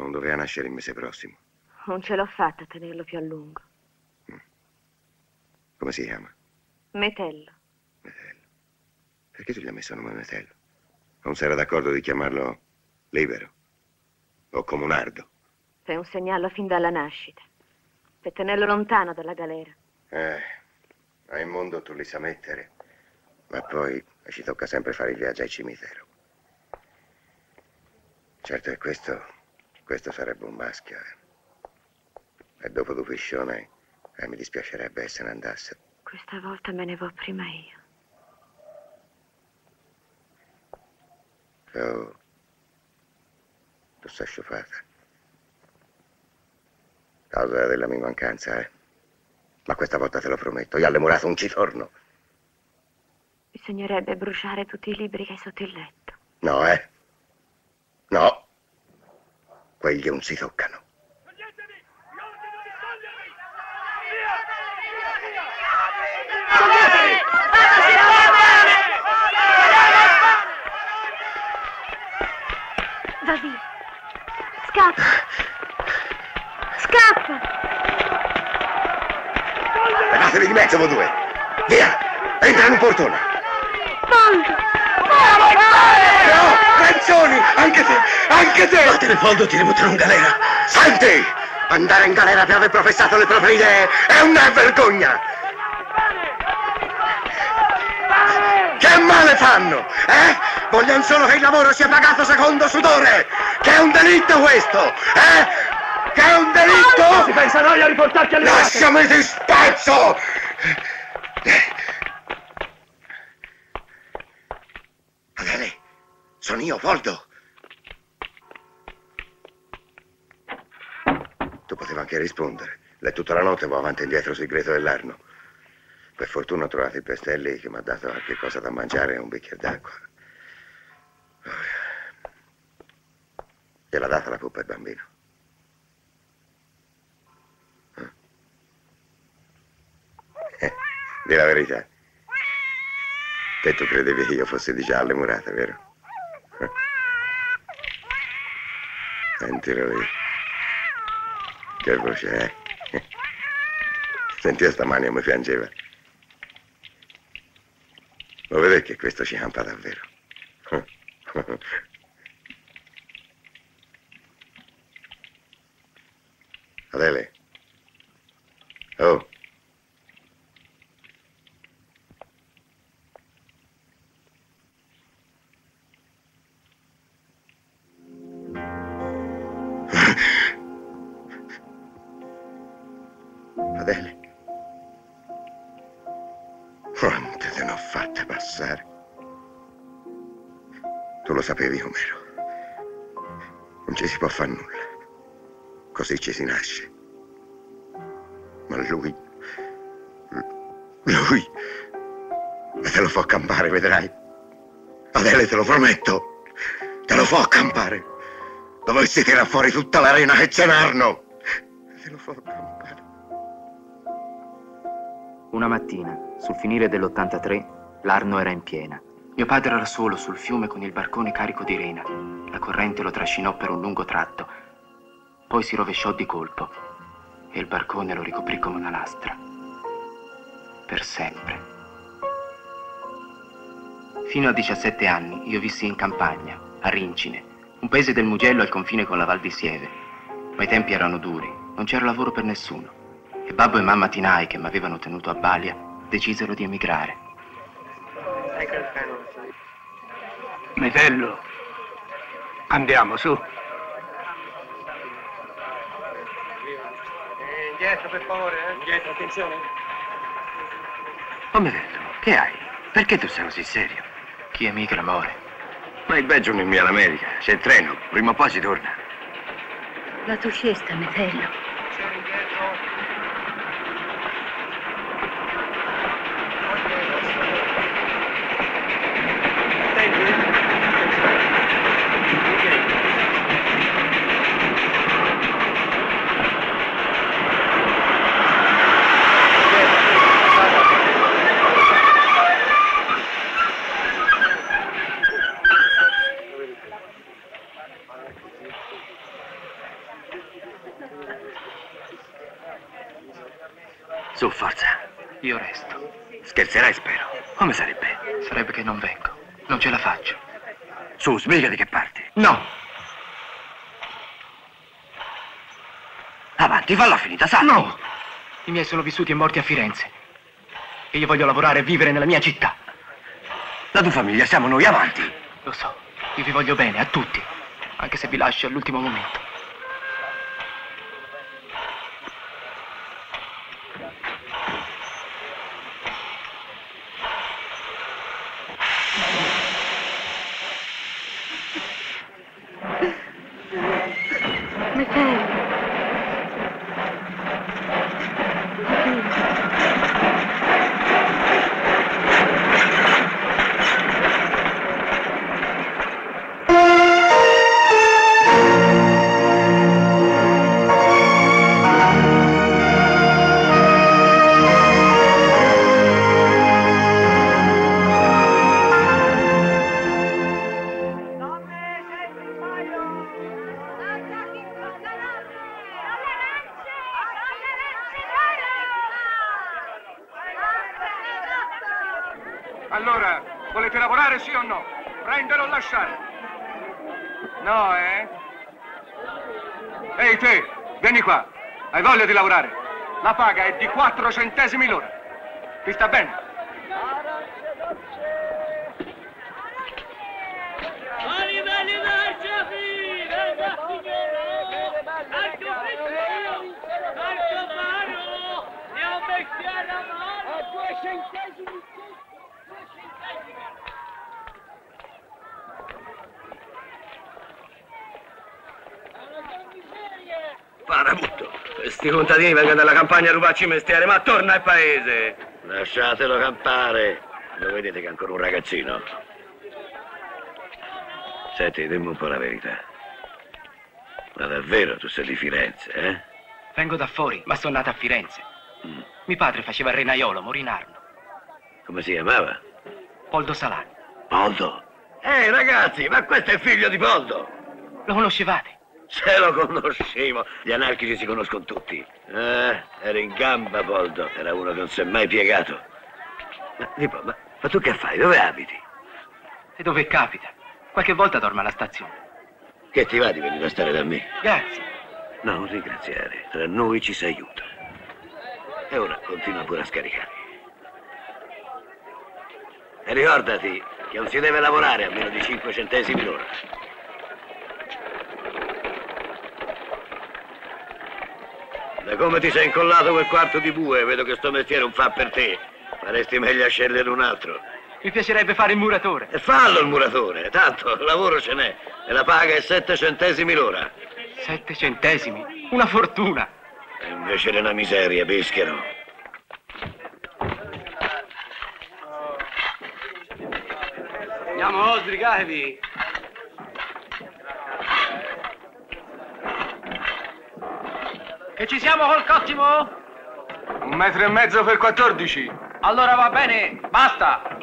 Non doveva nascere il mese prossimo. Non ce l'ho fatta a tenerlo più a lungo. Come si chiama? Metello. Metello. Perché tu gli hai messo il nome Metello? Non si era d'accordo di chiamarlo Libero? O Comunardo? È un segnale fin dalla nascita. Per tenerlo lontano dalla galera. Ma in mondo tu li sa mettere. Ma poi ci tocca sempre fare il viaggio al cimitero. Certo è questo sarebbe un maschio. E dopo due piscione mi dispiacerebbe se ne andasse. Questa volta me ne vo' prima io. Tu sei sciupata. Causa della mia mancanza, Ma questa volta te lo prometto, io alle murato non ci torno. Bisognerebbe bruciare tutti i libri che hai sotto il letto. No, No. Quelli non si toccano. Va via. Scappa. Scappa. Levatevi di mezzo voi due. Via. Entra in un portone. Poldo. No, Canzoni, anche te. Vattene, Poldo, ti rimetterò in galera. Senti, andare in galera per aver professato le proprie idee è una vergogna. Che male fanno, Vogliono solo che il lavoro sia pagato secondo sudore. Che è un delitto questo, Che è un delitto? Si pensa noi a riportarti alle mura. Lasciami ti spezzo! Adele, sono io, Poldo. Tu potevi anche rispondere. Lei tutta la notte va avanti e indietro sul segreto dell'Arno. Per fortuna ho trovato il Pestelli che mi ha dato qualche cosa da mangiare e un bicchiere d'acqua. Gliel'ha data la pupa al bambino. Di la verità. Te tu credevi che io fossi di già alle murate, vero? Sentilo lì. Che voce è? Senti stamani come piangeva. Lo vedi che questo ci campa davvero? Adele? Oh. Adele? Quante te ne ho fatte passare? Tu lo sapevi com'ero. Non ci si può fare nulla. Così ci si nasce. Ma lui te lo fa campare, vedrai. Adele, te lo prometto. Te lo fa campare. Dovessi tirare fuori tutta l'arena che c'è in Arno. Te lo fa campare. Una mattina, sul finire dell'83, l'Arno era in piena. Mio padre era solo sul fiume con il barcone carico di rena. La corrente lo trascinò per un lungo tratto. Poi si rovesciò di colpo e il barcone lo ricoprì come una lastra. Per sempre. Fino a 17 anni io vissi in campagna, a Rincine, un paese del Mugello al confine con la Val di Sieve. Ma i tempi erano duri, non c'era lavoro per nessuno. E babbo e mamma Tinai, che mi avevano tenuto a balia, decisero di emigrare. Metello, andiamo, su. Indietro, per favore, Indietro, attenzione. Oh, Metello, che hai? Perché tu sei così serio? Chi emigra muore. Ma il Belgio non è l'America, c'è il treno, prima o poi si torna. La tua cesta, Metello. Su, forza. Io resto. Scherzerai, spero. Come sarebbe? Sarebbe che non vengo. Non ce la faccio. Su, sbrigati che parti. No! Avanti, falla finita, salti. No! I miei sono vissuti e morti a Firenze. E io voglio lavorare e vivere nella mia città. La tua famiglia siamo noi, avanti. Lo so, io vi voglio bene, a tutti. Anche se vi lascio all'ultimo momento. Allora, volete lavorare sì o no? Prendere o lasciare? No, eh? Ehi te, vieni qua. Hai voglia di lavorare? La paga è di 4 centesimi l'ora. Ti sta bene? Parabutto. Questi contadini vengono dalla campagna a rubarci mestiere, ma torna al paese. Lasciatelo campare. Lo vedete che è ancora un ragazzino? Senti, dimmi un po' la verità. Ma davvero tu sei di Firenze, eh? Vengo da fuori, ma sono nato a Firenze. Mio padre faceva il renaiolo, morì in Arno. Come si chiamava? Poldo Salani. Poldo. Ragazzi, ma questo è il figlio di Poldo. Lo conoscevate? Se lo conoscevo. Gli anarchici si conoscono tutti. Era in gamba Poldo. Era uno che non si è mai piegato. Ma tu che fai? Dove abiti? E dove capita? Qualche volta dormo alla stazione. Che ti va di venire a stare da me? Grazie. No, non ringraziare. Tra noi ci si aiuta. E ora continua pure a scaricare. E ricordati che non si deve lavorare a meno di 5 centesimi l'ora. Da come ti sei incollato quel quarto di bue, vedo che sto mestiere non fa per te. Faresti meglio a scegliere un altro. Mi piacerebbe fare il muratore. E fallo il muratore, tanto lavoro ce n'è. E la paga è 7 centesimi l'ora. 7 centesimi? Una fortuna. E invece è una miseria, pischero. Andiamo, sbrigatevi. Che ci siamo col cottimo? 1,5 metri per 14. Allora va bene, basta.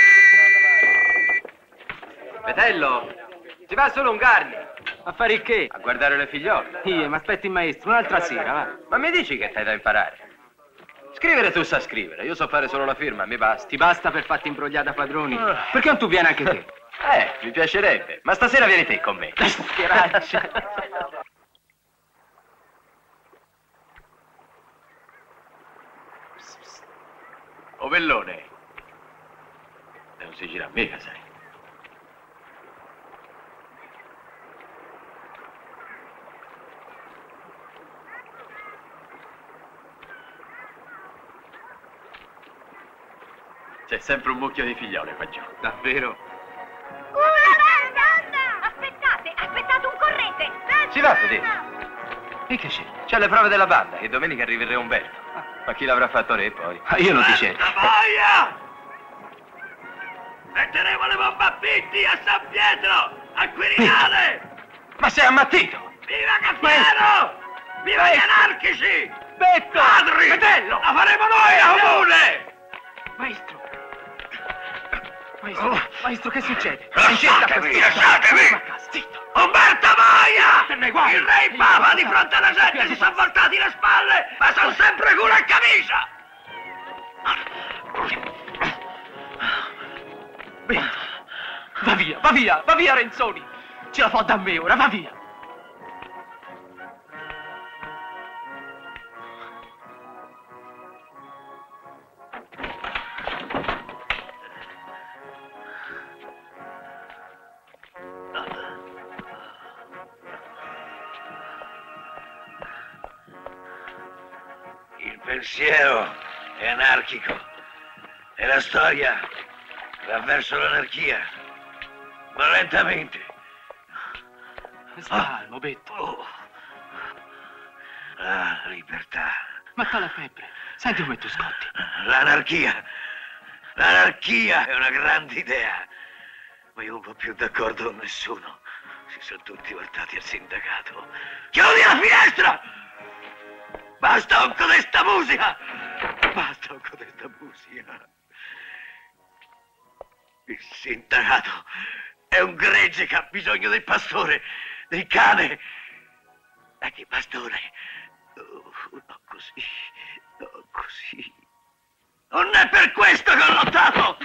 Fratello, si va solo un carne. A fare il che? A guardare le figliole. Io, mi aspetti il maestro, un'altra sera, va. Ma mi dici che t'hai da imparare? Scrivere tu sa scrivere, io so fare solo la firma, mi basta. Ti basta per farti imbrogliare da padroni? Perché non tu vieni anche te? Mi piacerebbe, ma stasera vieni te con me. Schieraccia. Ovellone. Non si gira mica, sai. C'è sempre un mucchio di figliole qua giù. Davvero? Aspettate un corrente! Ci va, Fedele? E che c'è? C'è le prove della banda, che domenica arriva il Re Umberto. Ma chi l'avrà fatto re poi? Ma io non ti cerco. Boia! Metteremo le bombe a Pitti, a San Pietro, a Quirinale! Ma sei ammattito? Viva Caffiero! Viva gli anarchici! Betto! Padri! Fratello! La faremo noi a comune! Maestro! Maestro, che succede? Lasciatemi, lasciatemi! Zitto! Umberto Boia! Ne guai! Il re Papa di fronte alla gente si sono voltati le spalle, ma sono sempre culo e camicia! Va via Renzoni! Ce la fa da me ora, va via! Il pensiero è anarchico e la storia va verso l'anarchia, ma lentamente. Calmo, Betto. La libertà. Ma fa la febbre. Senti come tu scotti. L'anarchia. L'anarchia è una grande idea. Ma io non vado più d'accordo con nessuno. Si sono tutti voltati al sindacato. Chiudi la finestra! Basta con questa musica! Basta con questa musica. Il sindacato è un gregge che ha bisogno del pastore, del cane e di pastore. No, così, no, così. Non è per questo che ho lottato!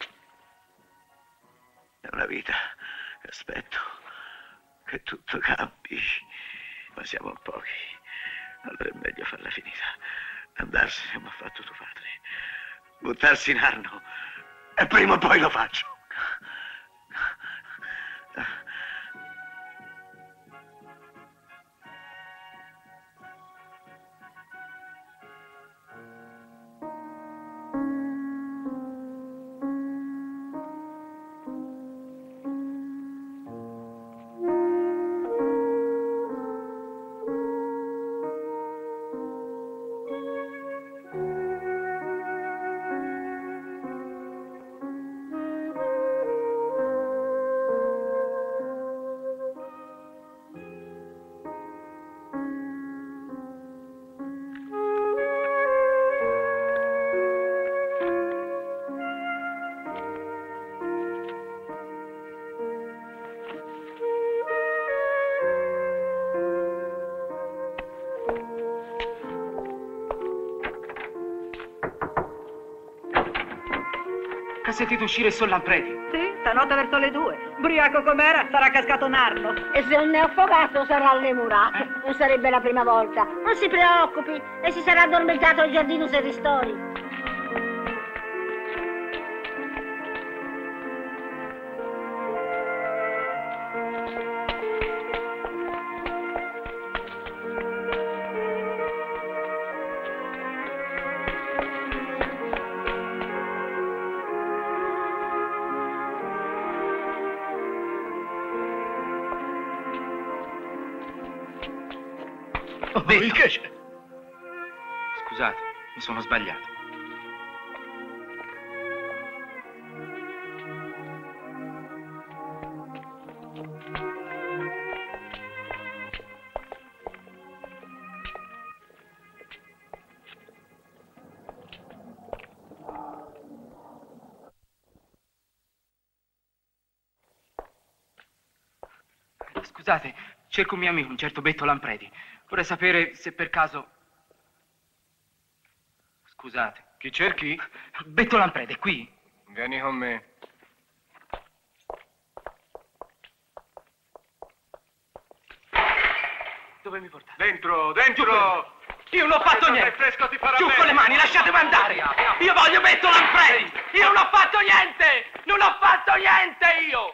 È una vita che aspetto che tutto cambi, ma siamo pochi. Allora è meglio farla finita. Andarsene come ha fatto tuo padre. Buttarsi in Arno. E prima o poi lo faccio. Che ha sentito uscire Sol Lampredi? Sì, stanotte verso le 2. Briaco com'era, sarà cascato un arno. E se non è affogato sarà alle murate. Non sarebbe la prima volta. Non si preoccupi, e si sarà addormentato al giardino Serristori. Betto. Che c'è? Scusate, mi sono sbagliato. Scusate, cerco un mio amico, un certo Betto Lampredi. Vorrei sapere se per caso... Scusate. Chi cerchi? Betto Lampredi, è qui? Vieni con me. Dove mi portate? Dentro, dentro! Io non ho fatto niente! Fresco ti farà Giù bene. con le mani, lasciatemi andare! Io voglio Betto Lampredi! Io non ho fatto niente! Non ho fatto niente io!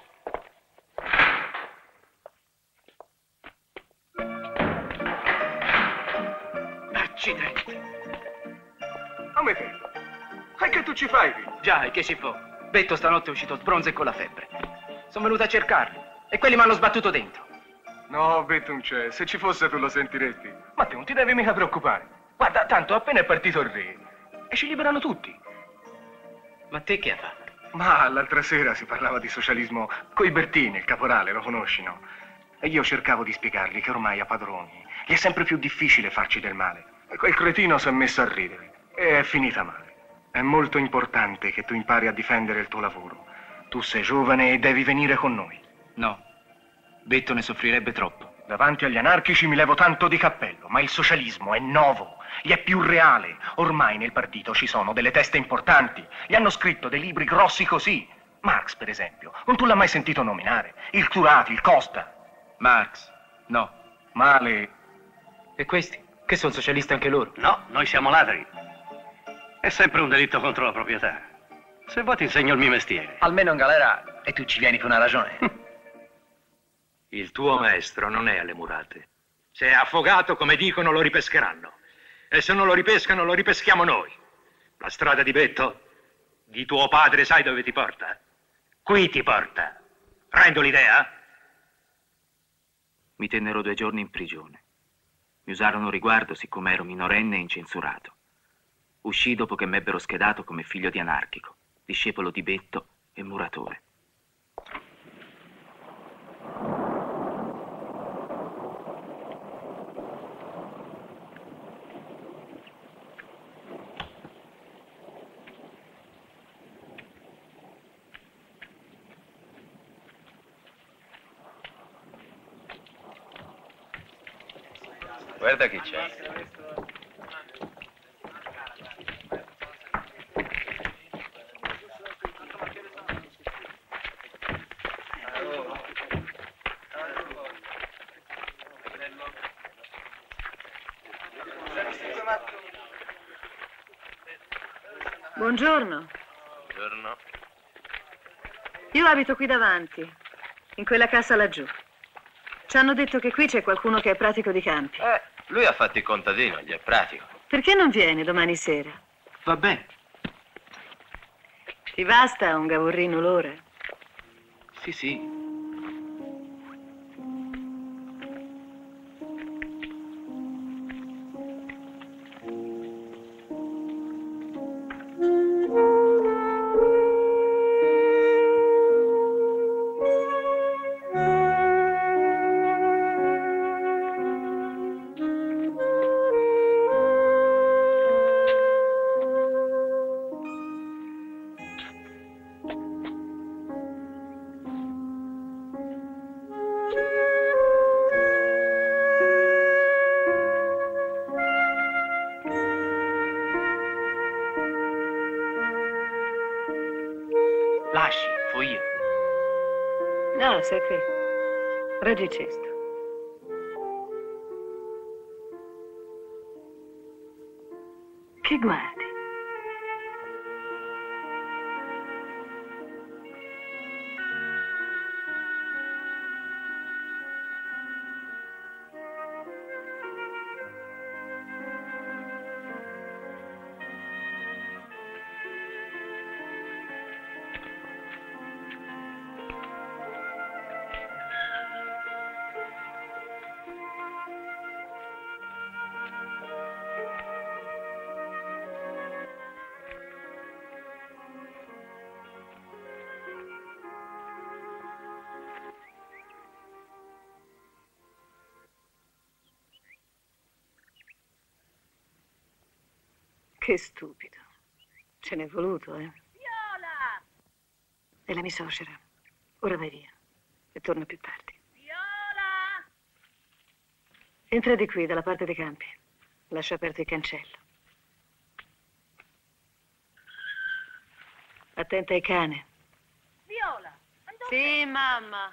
Accidenti! Come te? E che tu ci fai qui? Già, e che ci fa? Betto stanotte è uscito sbronzo e con la febbre. Sono venuto a cercarlo e quelli mi hanno sbattuto dentro. No, Betto non c'è. Se ci fosse tu lo sentiresti. Ma te non ti devi mica preoccupare. Guarda, tanto appena è partito il re e ci liberano tutti. Ma te che hai fatto? Ma l'altra sera si parlava di socialismo coi Bertini, il caporale, lo conosci, no? E io cercavo di spiegargli che ormai a padroni gli è sempre più difficile farci del male. E quel cretino si è messo a ridere e è finita male. È molto importante che tu impari a difendere il tuo lavoro. Tu sei giovane e devi venire con noi. No, Betto ne soffrirebbe troppo. Davanti agli anarchici mi levo tanto di cappello, ma il socialismo è nuovo Gli è più reale. Ormai nel partito ci sono delle teste importanti. Gli hanno scritto dei libri grossi così. Marx, per esempio. Non tu l'hai mai sentito nominare? Il Turati, il Costa. Marx, no. Male. E questi? Che sono socialisti anche loro? No, noi siamo ladri. È sempre un delitto contro la proprietà. Se vuoi ti insegno il mio mestiere. Almeno in galera e tu ci vieni con una ragione. Il tuo maestro non è alle murate. Se è affogato, come dicono, lo ripescheranno. E se non lo ripescano, lo ripeschiamo noi. La strada di Betto, di tuo padre, sai dove ti porta? Qui ti porta. Rendo l'idea? Mi tennero 2 giorni in prigione. Mi usarono riguardo siccome ero minorenne e incensurato. Uscii dopo che m'ebbero schedato come figlio di anarchico, discepolo di Betto e muratore. Guarda chi c'è. Buongiorno. Buongiorno. Io abito qui davanti, in quella cassa laggiù. Ci hanno detto che qui c'è qualcuno che è pratico di campi. Lui ha fatto il contadino, gli è pratico. Perché non viene domani sera? Va bene. Ti basta un gavorrino l'ora? Sì, sì. Lasci, fo io. No, sei qui. Reggi il cesto. Che guardi? Che stupido. Ce n'è voluto, eh? Viola! È la mia suocera. Ora vai via. E torna più tardi. Viola! Entra di qui, dalla parte dei campi. Lascia aperto il cancello. Attenta ai cani. Viola! Sì, mamma.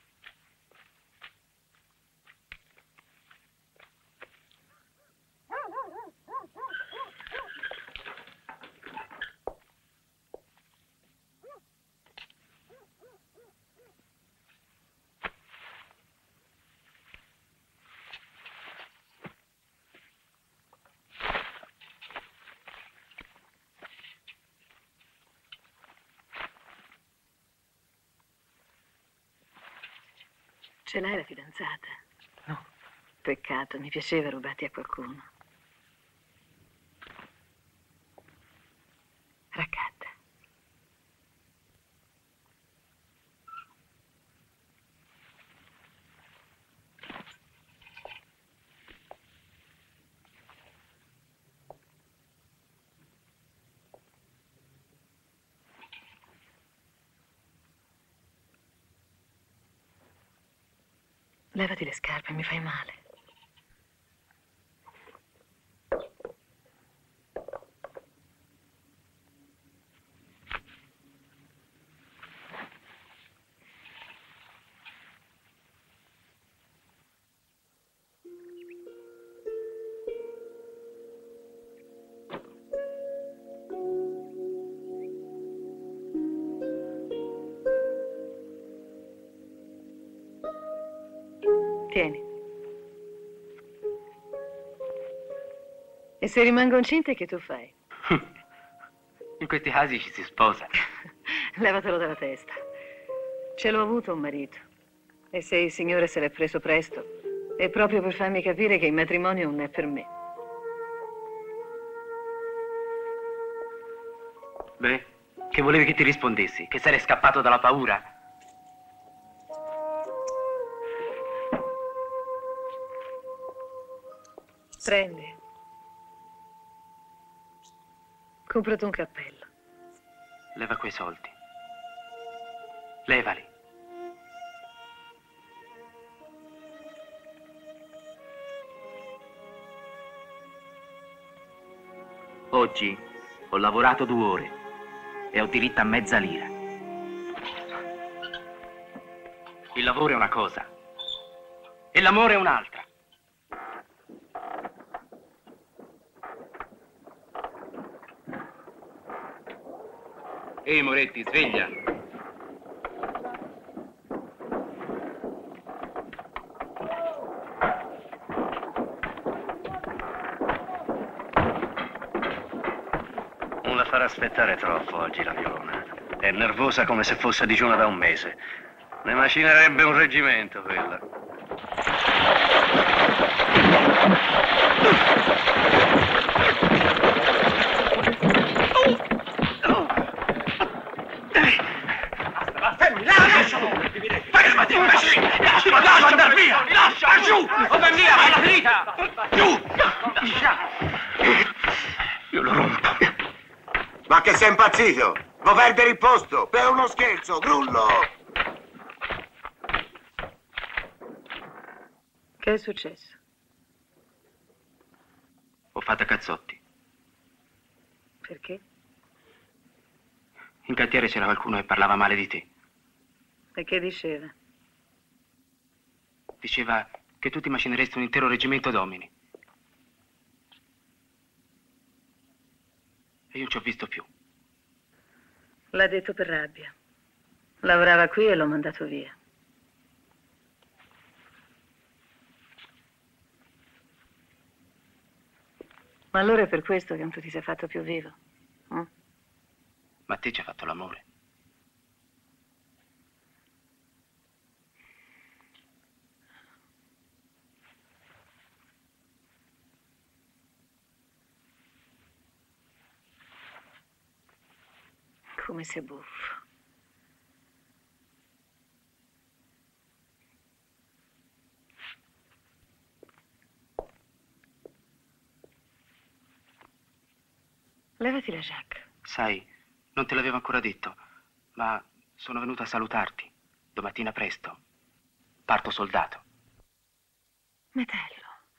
Ce l'hai la fidanzata? No. Peccato, mi piaceva rubarti a qualcuno. Raccatta. Levati le scarpe, mi fai male. Tieni. E se rimango incinta, che tu fai? In questi casi ci si sposa. Levatelo dalla testa. Ce l'ho avuto un marito. E se il Signore se l'è preso presto, è proprio per farmi capire che il matrimonio non è per me. Beh, che volevi che ti rispondessi? Che sarei scappato dalla paura? Prendi. Comprati un cappello. Leva quei soldi. Levali. Oggi ho lavorato 2 ore e ho diritto a mezza lira. Il lavoro è una cosa e l'amore è un'altra. Ehi Moretti, sveglia! Non la farà aspettare troppo oggi la Violona. È nervosa come se fosse a digiuno da un mese. Ne macinerebbe un reggimento quella. Fermati, imbecille! Lascia andare via! Lascia! Giù! Ove via, vai la ferita! Giù! Io lo rompo. Ma che sei impazzito? Vuoi perdere il posto? Per uno scherzo, grullo! Che è successo? Ho fatto a cazzotti. Perché? In cantiere c'era qualcuno che parlava male di te. E che diceva? Diceva che tu ti macineresti un intero reggimento d'uomini. E io non ci ho visto più. L'ha detto per rabbia. Lavorava qui e l'ho mandato via. Ma allora è per questo che non ti sei fatto più vivo? Ma te ci hai fatto l'amore. Come sei buffo. Levati la giacca. Sai, non te l'avevo ancora detto, ma sono venuta a salutarti. Domattina presto. Parto soldato. Metello.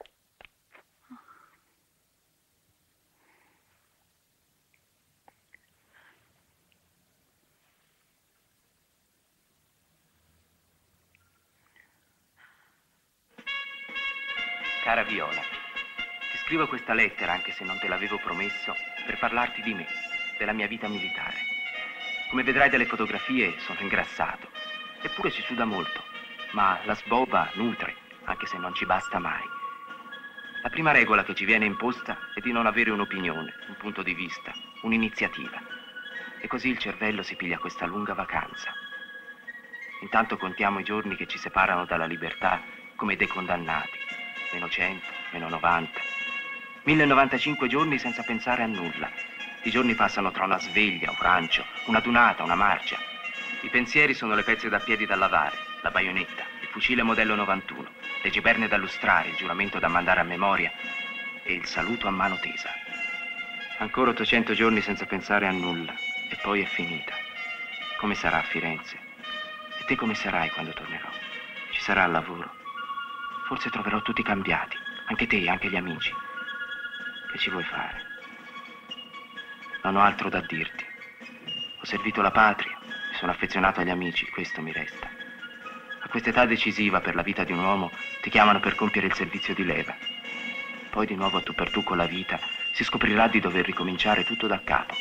Cara Viola, ti scrivo questa lettera, anche se non te l'avevo promesso, per parlarti di me, della mia vita militare. Come vedrai dalle fotografie, sono ingrassato. Eppure si suda molto, ma la sboba nutre, anche se non ci basta mai. La prima regola che ci viene imposta è di non avere un'opinione, un punto di vista, un'iniziativa. E così il cervello si piglia questa lunga vacanza. Intanto contiamo i giorni che ci separano dalla libertà come dei condannati. Meno 100, meno 90. 1095 giorni senza pensare a nulla. I giorni passano tra una sveglia, un prancio, una dunata, una marcia. I pensieri sono le pezze da piedi da lavare, la baionetta, il fucile modello 91, le giberne da lustrare, il giuramento da mandare a memoria e il saluto a mano tesa. Ancora 800 giorni senza pensare a nulla e poi è finita. Come sarà a Firenze? E te come sarai quando tornerò? Ci sarà il lavoro? Forse troverò tutti cambiati, anche te, anche gli amici. Che ci vuoi fare? Non ho altro da dirti. Ho servito la patria, mi sono affezionato agli amici, questo mi resta. A quest'età decisiva per la vita di un uomo ti chiamano per compiere il servizio di leva. Poi di nuovo a tu per tu con la vita si scoprirà di dover ricominciare tutto da capo.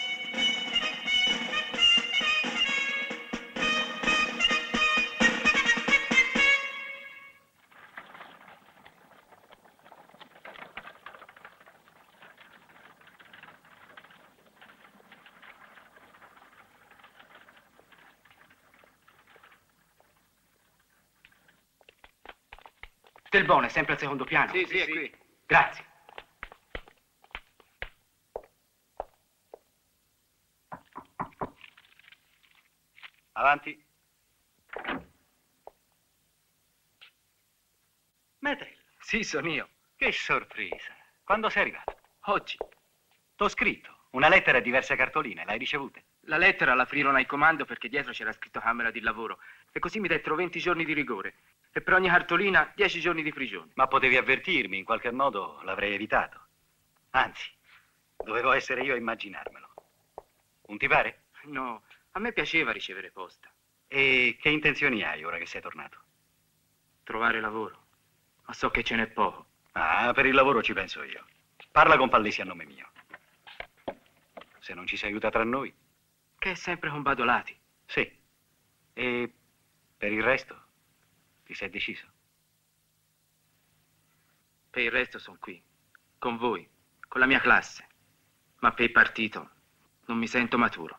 Del Bone, sempre al secondo piano? Sì, è qui. Grazie. Avanti. Metello. Sì, sono io. Che sorpresa. Quando sei arrivato? Oggi. T'ho scritto una lettera e diverse cartoline. L'hai ricevute? La lettera l'aprirono al comando perché dietro c'era scritto camera di lavoro. E così mi dettero 20 giorni di rigore. E per ogni cartolina 10 giorni di prigione. Ma potevi avvertirmi, in qualche modo l'avrei evitato. Anzi, dovevo essere io a immaginarmelo. Non ti pare? No, a me piaceva ricevere posta. E che intenzioni hai ora che sei tornato? Trovare lavoro. Ma so che ce n'è poco. Ah, per il lavoro ci penso io. Parla con Pallesi a nome mio. Se non ci si aiuta tra noi. Che è sempre con Badolati. Sì. E per il resto ti sei deciso? Per il resto sono qui. Con voi. Con la mia classe. Ma per il partito non mi sento maturo.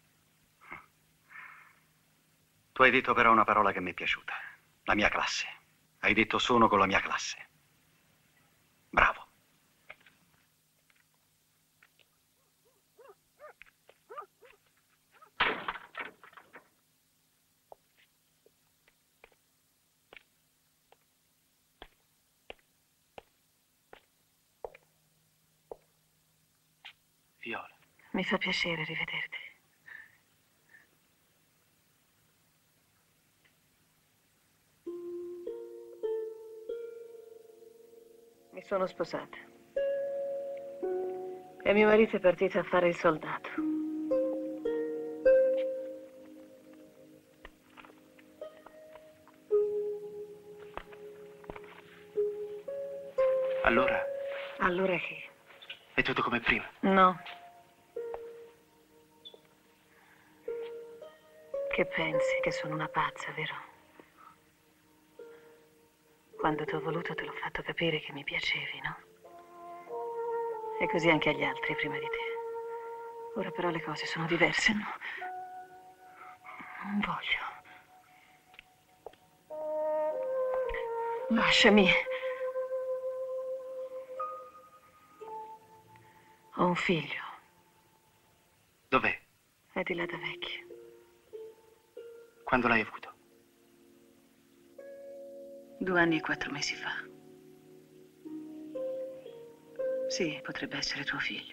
Tu hai detto però una parola che mi è piaciuta. La mia classe. Hai detto sono con la mia classe. Bravo. Viola. Mi fa piacere rivederti. Mi sono sposata. E mio marito è partito a fare il soldato. Allora? Allora che? È tutto come prima? No. Che pensi che sono una pazza, vero? Quando ti ho voluto te l'ho fatto capire che mi piacevi, no? E così anche agli altri prima di te. Ora però le cose sono diverse, no? Non voglio. Lasciami. Ho un figlio. Dov'è? È di là da vecchio. Quando l'hai avuto? 2 anni e 4 mesi fa. Sì, potrebbe essere tuo figlio.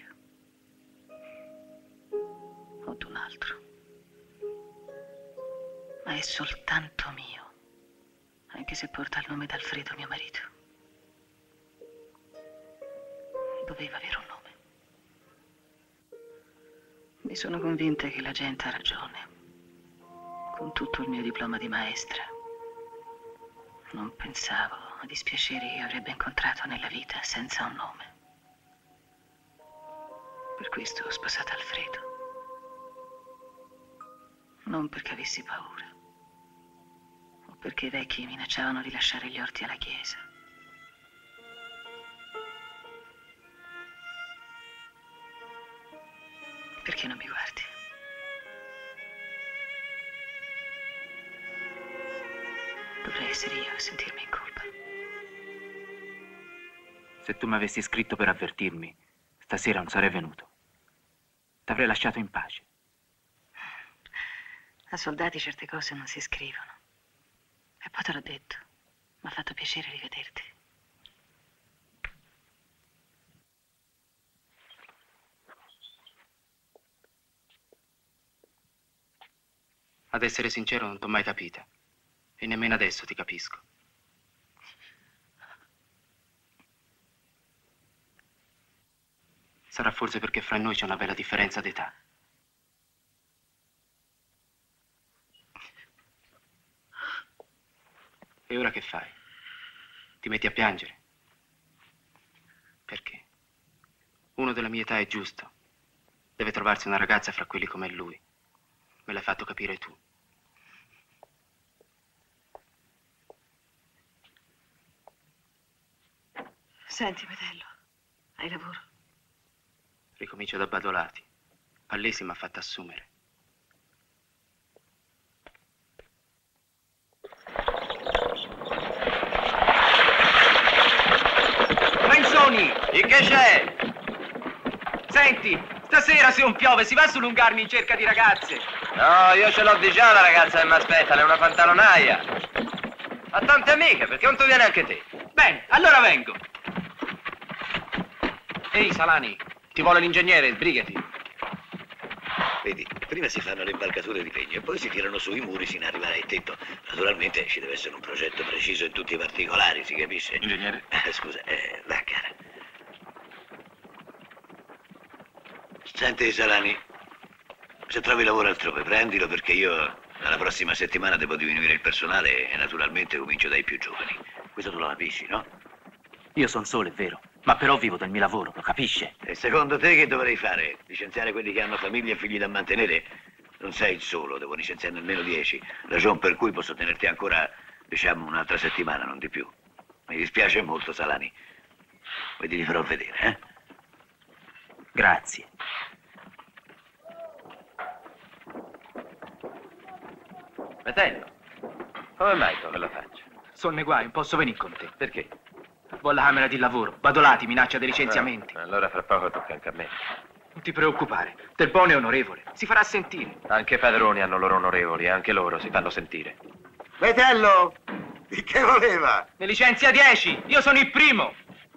O d'un altro. Ma è soltanto mio. Anche se porta il nome d'Alfredo, mio marito. Doveva avere un nome. Mi sono convinta che la gente ha ragione. Con tutto il mio diploma di maestra. Non pensavo a dispiaceri che avrebbe incontrato nella vita senza un nome. Per questo ho sposato Alfredo. Non perché avessi paura. O perché i vecchi minacciavano di lasciare gli orti alla chiesa. Perché non mi guardi? Dovrei essere io a sentirmi in colpa. Se tu mi avessi scritto per avvertirmi, stasera non sarei venuto. T'avrei lasciato in pace. A soldati certe cose non si scrivono. E poi te l'ho detto. Mi ha fatto piacere rivederti. Ad essere sincero, non t'ho mai capita. E nemmeno adesso ti capisco. Sarà forse perché fra noi c'è una bella differenza d'età. E ora che fai? Ti metti a piangere? Perché? Uno della mia età è giusto. Deve trovarsi una ragazza fra quelli come lui. Me l'hai fatto capire tu. Senti, Metello, hai lavoro? Ricomincio da Badolati. Pallesi mi ha fatto assumere. Chi che c'è? Senti, stasera se non piove si va su Lungarmi in cerca di ragazze. No, io ce l'ho di già la ragazza che mi aspetta, lei è una pantalonaia. Ha tante amiche, perché non tu vieni anche te? Bene, allora vengo. Ehi, Salani, ti vuole l'ingegnere, sbrigati. Vedi, prima si fanno le imbalcature di legno e poi si tirano su i muri sino ad arrivare al tetto. Naturalmente ci deve essere un progetto preciso in tutti i particolari, si capisce? Ingegnere? Scusa, va cara. Senti, Salani, se trovi lavoro altrove, prendilo perché io dalla prossima settimana devo diminuire il personale e naturalmente comincio dai più giovani. Questo tu lo capisci, no? Io sono solo, è vero, ma però vivo del mio lavoro, lo capisce? E secondo te che dovrei fare? Licenziare quelli che hanno famiglia e figli da mantenere? Non sei il solo, devo licenziarne almeno 10. Ragion per cui posso tenerti ancora, diciamo, un'altra settimana, non di più. Mi dispiace molto, Salani. Poi ti farò vedere, eh? Grazie. Fratello, come mai tu lo faccio? Sono nei guai, non posso venire con te. Perché? Vo' alla camera di lavoro. Badolati, minaccia dei licenziamenti. Allora fra poco tocca anche a me. Non ti preoccupare, Del Bono è onorevole. Si farà sentire. Anche i padroni hanno loro onorevoli e anche loro si fanno sentire. Metello, di che voleva? Ne licenzia 10, io sono il primo.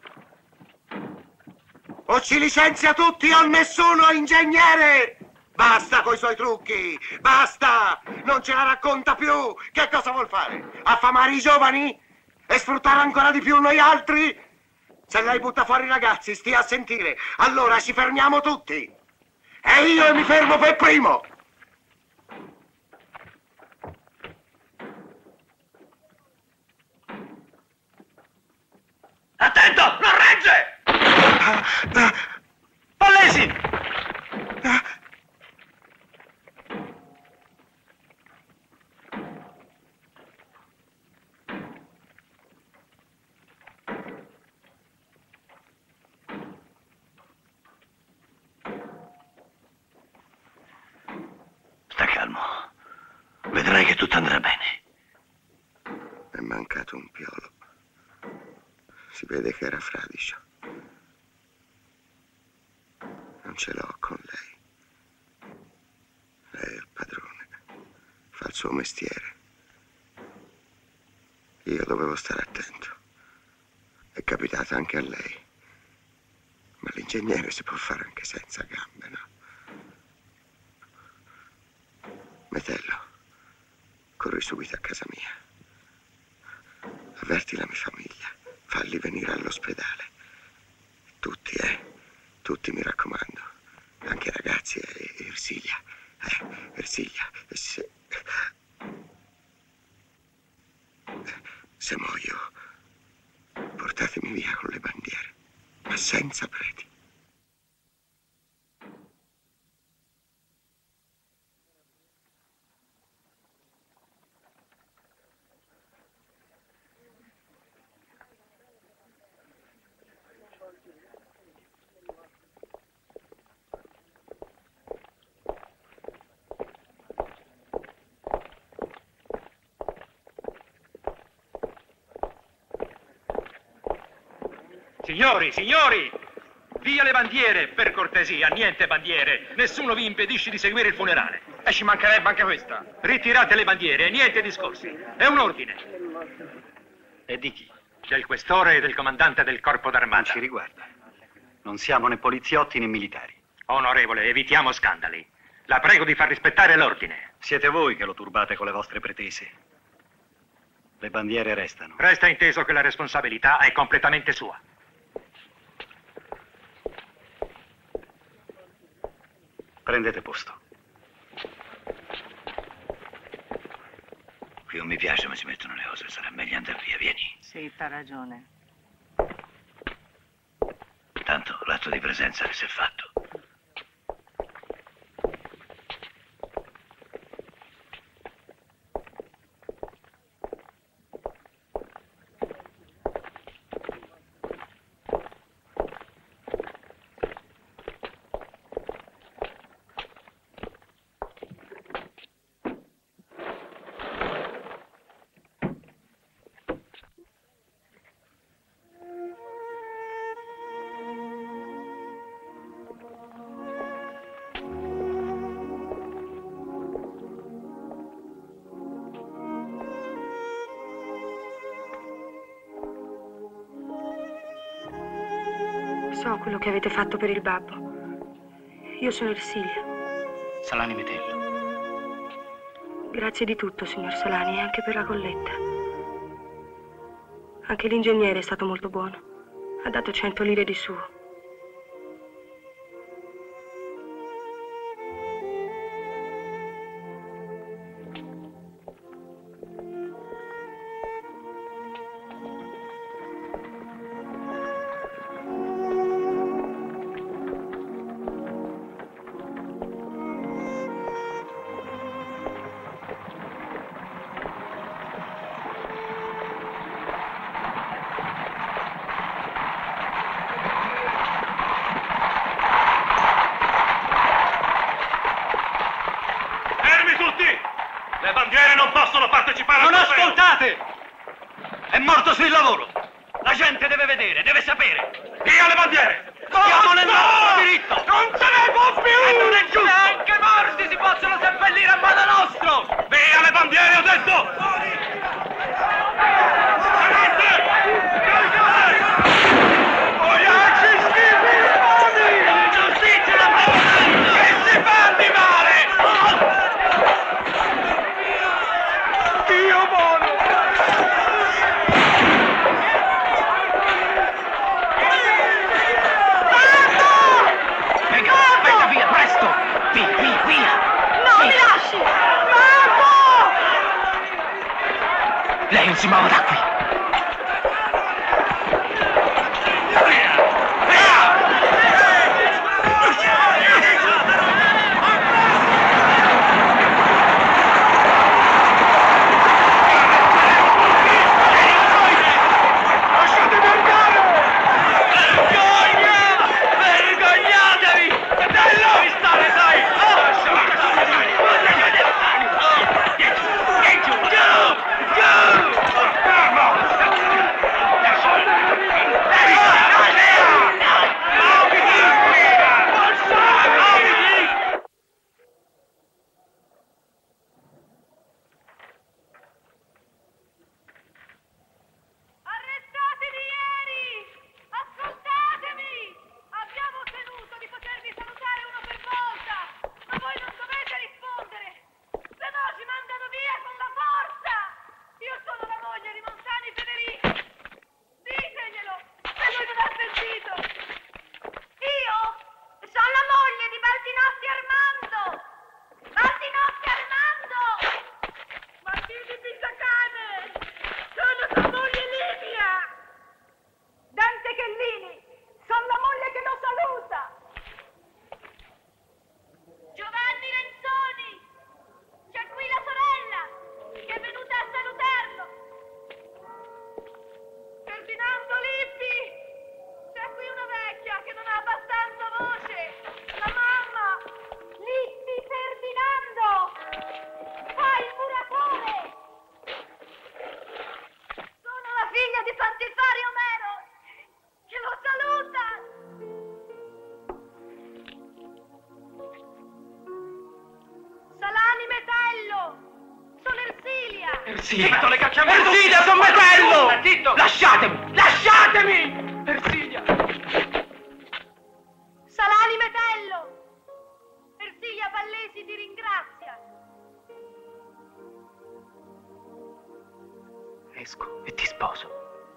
O ci licenzia tutti o nessuno, ingegnere! Basta coi suoi trucchi! Basta! Non ce la racconta più! Che cosa vuol fare? Affamare i giovani? E sfruttare ancora di più noi altri? Se lei butta fuori i ragazzi, stia a sentire. Allora ci fermiamo tutti. E io mi fermo per primo! Attento! Non regge! Pallesi! Sta calmo. Vedrai che tutto andrà bene. È mancato un piolo. Si vede che era fradicio. Non ce l'ho con lei. Lei è il padrone. Fa il suo mestiere. Io dovevo stare attento. È capitata anche a lei. Ma l'ingegnere si può fare anche senza gambe, no? Metello, corri subito a casa mia. Avverti la mia famiglia. Falli venire all'ospedale. Tutti, tutti, mi raccomando. Anche i ragazzi e Ersilia. Ersilia. Se muoio, portatemi via con le bandiere, ma senza preti. Signori! Via le bandiere, per cortesia, niente bandiere. Nessuno vi impedisce di seguire il funerale. E ci mancherebbe anche questa. Ritirate le bandiere e niente discorsi. È un ordine. E di chi? Del questore e del comandante del corpo d'armata. Non ci riguarda. Non siamo né poliziotti né militari. Onorevole, evitiamo scandali. La prego di far rispettare l'ordine. Siete voi che lo turbate con le vostre pretese. Le bandiere restano. Resta inteso che la responsabilità è completamente sua. Prendete posto. Qui non mi piace come si mettono le cose, sarà meglio andare via, vieni. Sì, t'ha ragione. Tanto l'atto di presenza si è fatto. so quello che avete fatto per il babbo. Io sono Ersilia. Salani Metello. Grazie di tutto, signor Salani, e anche per la colletta. Anche l'ingegnere è stato molto buono. Ha dato 100 lire di suo. Le bandiere non possono partecipare Non al trofeo! ascoltate! È morto sul lavoro! La gente deve vedere, deve sapere! Via le bandiere! Siamo nel nostro diritto! Non se ne può più! E non è giusto! Neanche morti si possono seppellire a modo nostro! Via le bandiere, ho detto! Lei non si muova da qui! Lasciatemi andare! Vergogna! Vergognatevi! Devi stare, sai! Arrestatemi ieri! Ascoltatemi! Abbiamo ottenuto di potervi salutare uno per volta, ma voi non dovete rispondere, se no ci mandano via con la forza! Io sono la moglie di Monsani Federico! Diteglielo, se lui non ha sentito! Io sono la moglie di Baldinotti Armando! Baldinotti Armando! Martini Pisacane! Sono tua moglie Livia! Dante Chellini! Sono la moglie che lo saluta! Giovanni Renzoni! C'è qui la sorella che è venuta a salutarlo! Ferdinando Lippi! C'è qui una vecchia che non ha abbastanza voce! La mamma! Lippi Ferdinando! Fai il muratore! Sono la figlia di Pantifari Omero, che lo saluta! Salani Metello! Sono Ersilia! Zitto, le cacciamo Ersilia, son Metello! Zitto! Lasciatemi! Lasciatemi! Ersilia! Salani Metello! Ersilia Pallesi ti ringrazia! Esco e ti sposo.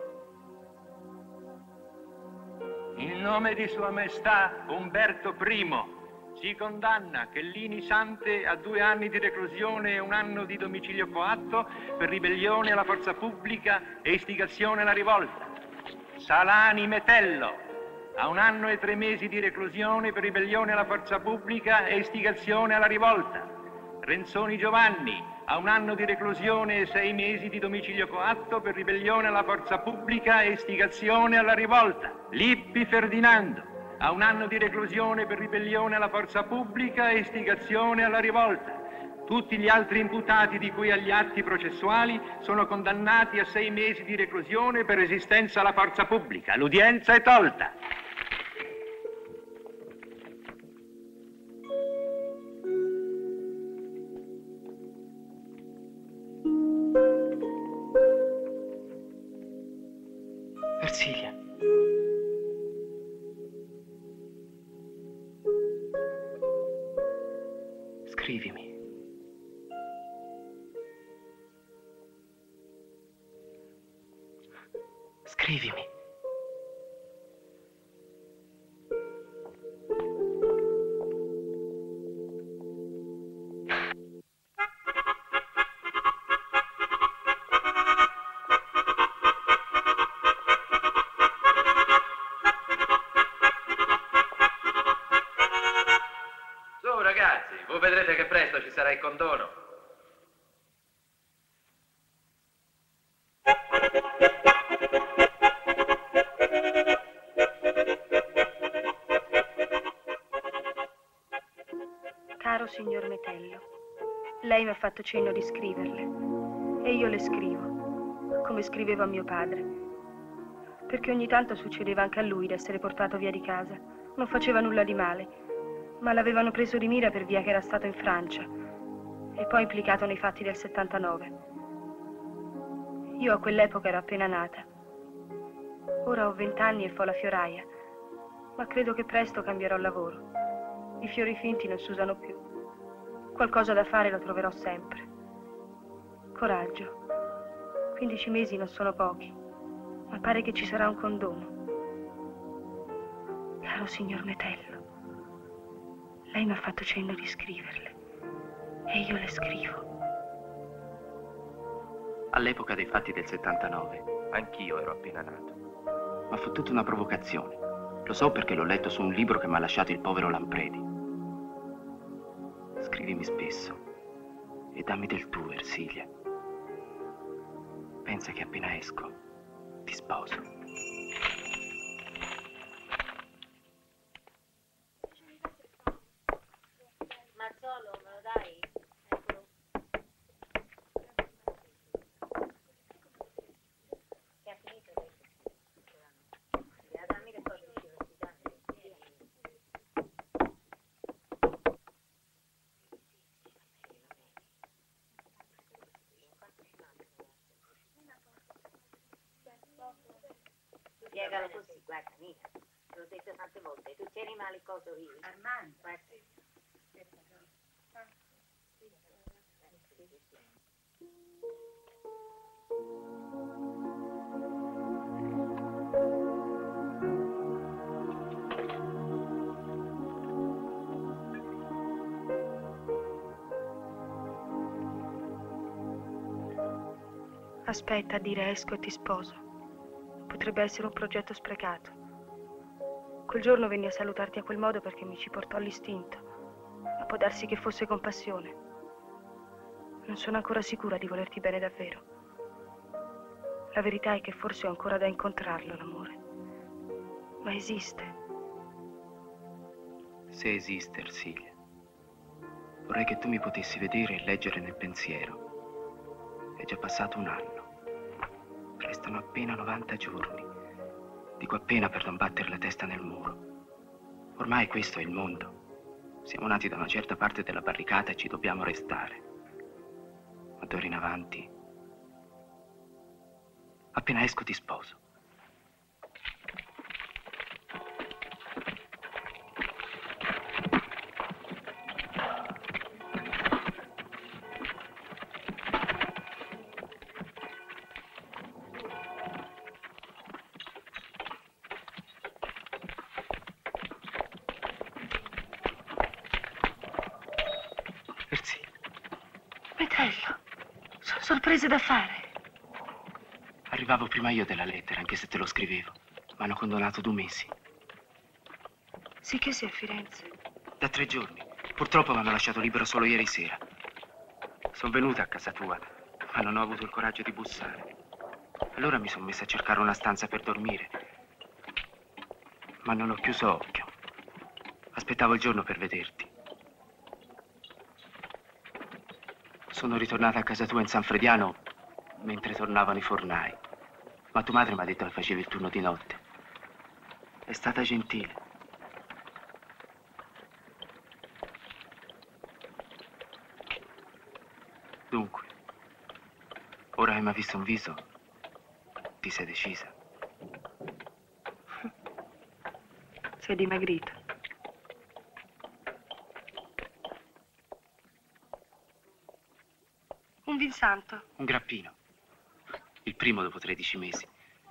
In nome di Sua Maestà Umberto I si condanna Chellini Sante a 2 anni di reclusione e 1 anno di domicilio coatto per ribellione alla forza pubblica e istigazione alla rivolta. Salani Metello a 1 anno e 3 mesi di reclusione per ribellione alla forza pubblica e istigazione alla rivolta. Renzoni Giovanni a 1 anno di reclusione e 6 mesi di domicilio coatto per ribellione alla forza pubblica e istigazione alla rivolta. Lippi Ferdinando a 1 anno di reclusione per ribellione alla forza pubblica e istigazione alla rivolta. Tutti gli altri imputati di cui agli atti processuali sono condannati a 6 mesi di reclusione per resistenza alla forza pubblica. L'udienza è tolta. Ersilia. Scrivimi. Scrivimi. Su ragazzi, voi vedrete che presto ci sarà il condono. Caro signor Metello, lei mi ha fatto cenno di scriverle e io le scrivo, come scrivevo a mio padre, perché ogni tanto succedeva anche a lui d'essere portato via di casa. Non faceva nulla di male, ma l'avevano preso di mira per via che era stato in Francia e poi implicato nei fatti del 79. Io a quell'epoca ero appena nata. Ora ho 20 anni e fo la fioraia, ma credo che presto cambierò lavoro. I fiori finti non si usano più. Qualcosa da fare lo troverò sempre. Coraggio. 15 mesi non sono pochi, ma pare che ci sarà un condono. Caro signor Metello, lei mi ha fatto cenno di scriverle e io le scrivo. All'epoca dei fatti del 79, anch'io ero appena nato. Ma fu tutta una provocazione. Lo so perché l'ho letto su un libro che mi ha lasciato il povero Lampredi. Scrivimi spesso e dammi del tuo, Ersilia. Pensa che appena esco ti sposo. Mazzolo, me lo dai? Eccolo. Che ha finito? Dammi le cose di università. Spiegalo così, guarda, mica. Te l'ho detto tante volte, tu c'eri male cosa io. Armando, guarda. Aspetta a dire esco e ti sposo. Potrebbe essere un progetto sprecato. Quel giorno venni a salutarti a quel modo perché mi ci portò l'istinto, ma può darsi che fosse compassione. Non sono ancora sicura di volerti bene davvero. La verità è che forse ho ancora da incontrarlo, l'amore. Ma esiste. Se esiste, Ersilia, vorrei che tu mi potessi vedere e leggere nel pensiero. È già passato un anno. Restano appena 90 giorni. Dico appena per non battere la testa nel muro. Ormai questo è il mondo. Siamo nati da una certa parte della barricata e ci dobbiamo restare. Ma d'ora in avanti, appena esco ti sposo. Metello, sono sorprese da fare. Arrivavo prima io della lettera, anche se te lo scrivevo. Mi hanno condonato 2 mesi. Sì che sei a Firenze. Da 3 giorni. Purtroppo mi hanno lasciato libero solo ieri sera. Sono venuta a casa tua, ma non ho avuto il coraggio di bussare. Allora mi sono messa a cercare una stanza per dormire. Ma non ho chiuso occhio. Aspettavo il giorno per vederti. Sono ritornata a casa tua in San Frediano mentre tornavano i fornai. Ma tua madre mi ha detto che facevi il turno di notte. È stata gentile. Dunque, ora che mi ha visto un viso, ti sei decisa? Sei dimagrita. santo? Un grappino. Il primo dopo 13 mesi.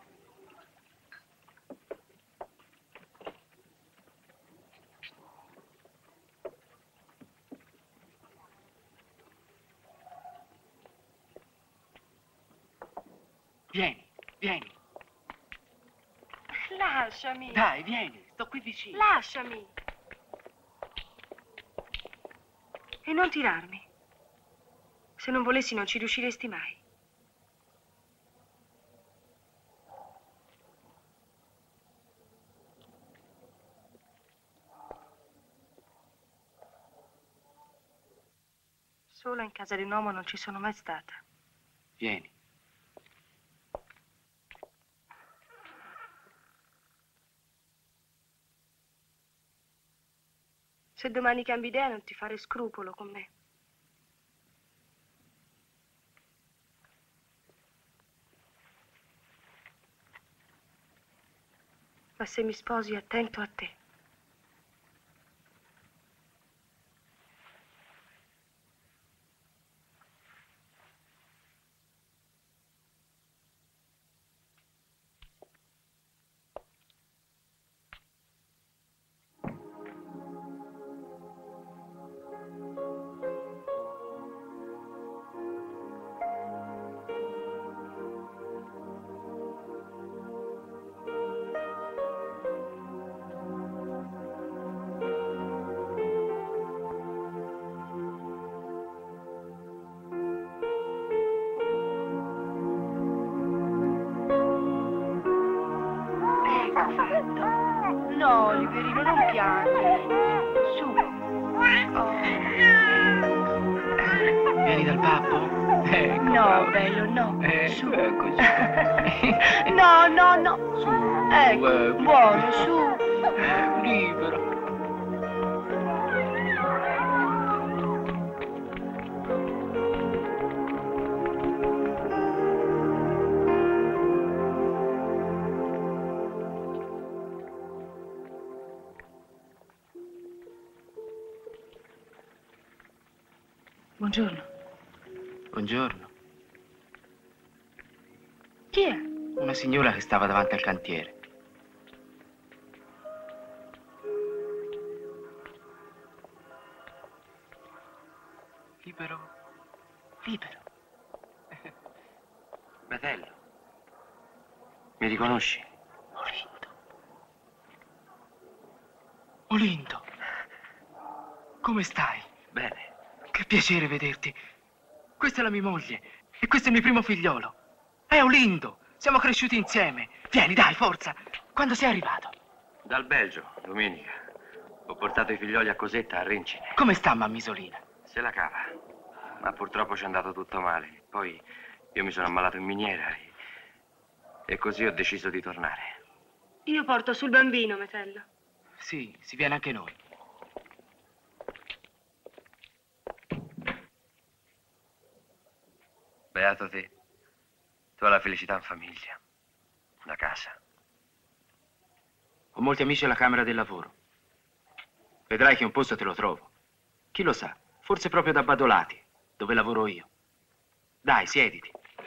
Vieni, vieni. Lasciami. Dai, vieni, sto qui vicino. Lasciami. E non tirarmi. Se non volessi non ci riusciresti mai. Sola in casa di un uomo non ci sono mai stata. Vieni. Se domani cambi idea non ti fare scrupolo con me. Ma se mi sposi, attento a te. No, Oliverino, non piangi. Su. Oh. Vieni dal babbo? Ecco, No, bravo. bello, no. Su. Così. No, no, no. Su. Ecco, buono, su. Libero. Buongiorno. Buongiorno. Chi è? Una signora che stava davanti al cantiere. Libero. Libero. Metello. Mi riconosci? Olindo. Olindo. Come stai? Bene. Che piacere vederti. Questa è la mia moglie e questo è il mio primo figliolo. È Olindo. Siamo cresciuti insieme. Vieni, dai, forza. Quando sei arrivato? Dal Belgio, domenica. Ho portato i figlioli a Cosetta a Rincine. Come sta mammisolina? Se la cava. Ma purtroppo ci è andato tutto male. Poi io mi sono ammalato in miniera e così ho deciso di tornare. Io porto sul bambino, Metello. Sì, si viene anche noi. Beato te. Tu hai la felicità in famiglia. Una casa. Ho molti amici alla Camera del Lavoro. Vedrai che un posto te lo trovo. Chi lo sa, forse proprio da Badolati, dove lavoro io. Dai, siediti.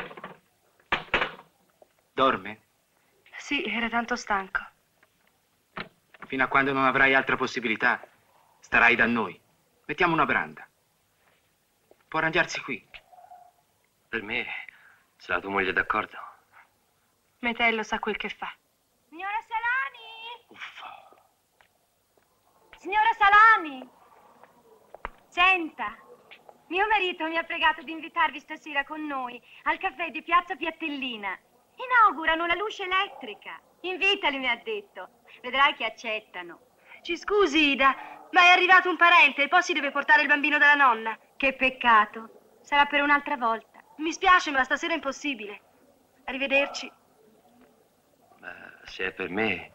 Dorme? Sì, era tanto stanco. Fino a quando non avrai altra possibilità, starai da noi. Mettiamo una branda. Può arrangiarsi qui. Per me, se la tua moglie è d'accordo. Metello sa quel che fa. Signora Salani! Uffa. Signora Salani! Senta, mio marito mi ha pregato di invitarvi stasera con noi al caffè di Piazza Piattellina. Inaugurano la luce elettrica. Invitali, mi ha detto. Vedrai che accettano. Ci scusi, Ida, ma è arrivato un parente e poi si deve portare il bambino dalla nonna. Che peccato. Sarà per un'altra volta. Mi spiace, ma stasera è impossibile. Arrivederci. Ma se è per me...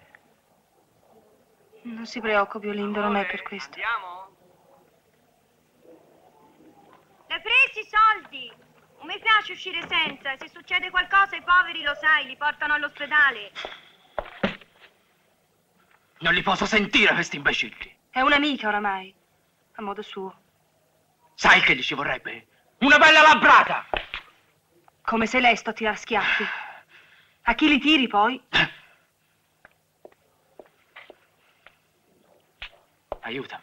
Non si preoccupi, Olindo, non è per questo. Andiamo? L'hai presi i soldi? Non mi piace uscire senza. Se succede qualcosa ai poveri, lo sai, li portano all'ospedale. Non li posso sentire, questi imbecilli. È un'amica oramai, a modo suo. Sai che gli ci vorrebbe? Una bella labbrata! Come sei lesto a tirar schiaffi. A chi li tiri poi? Aiutami.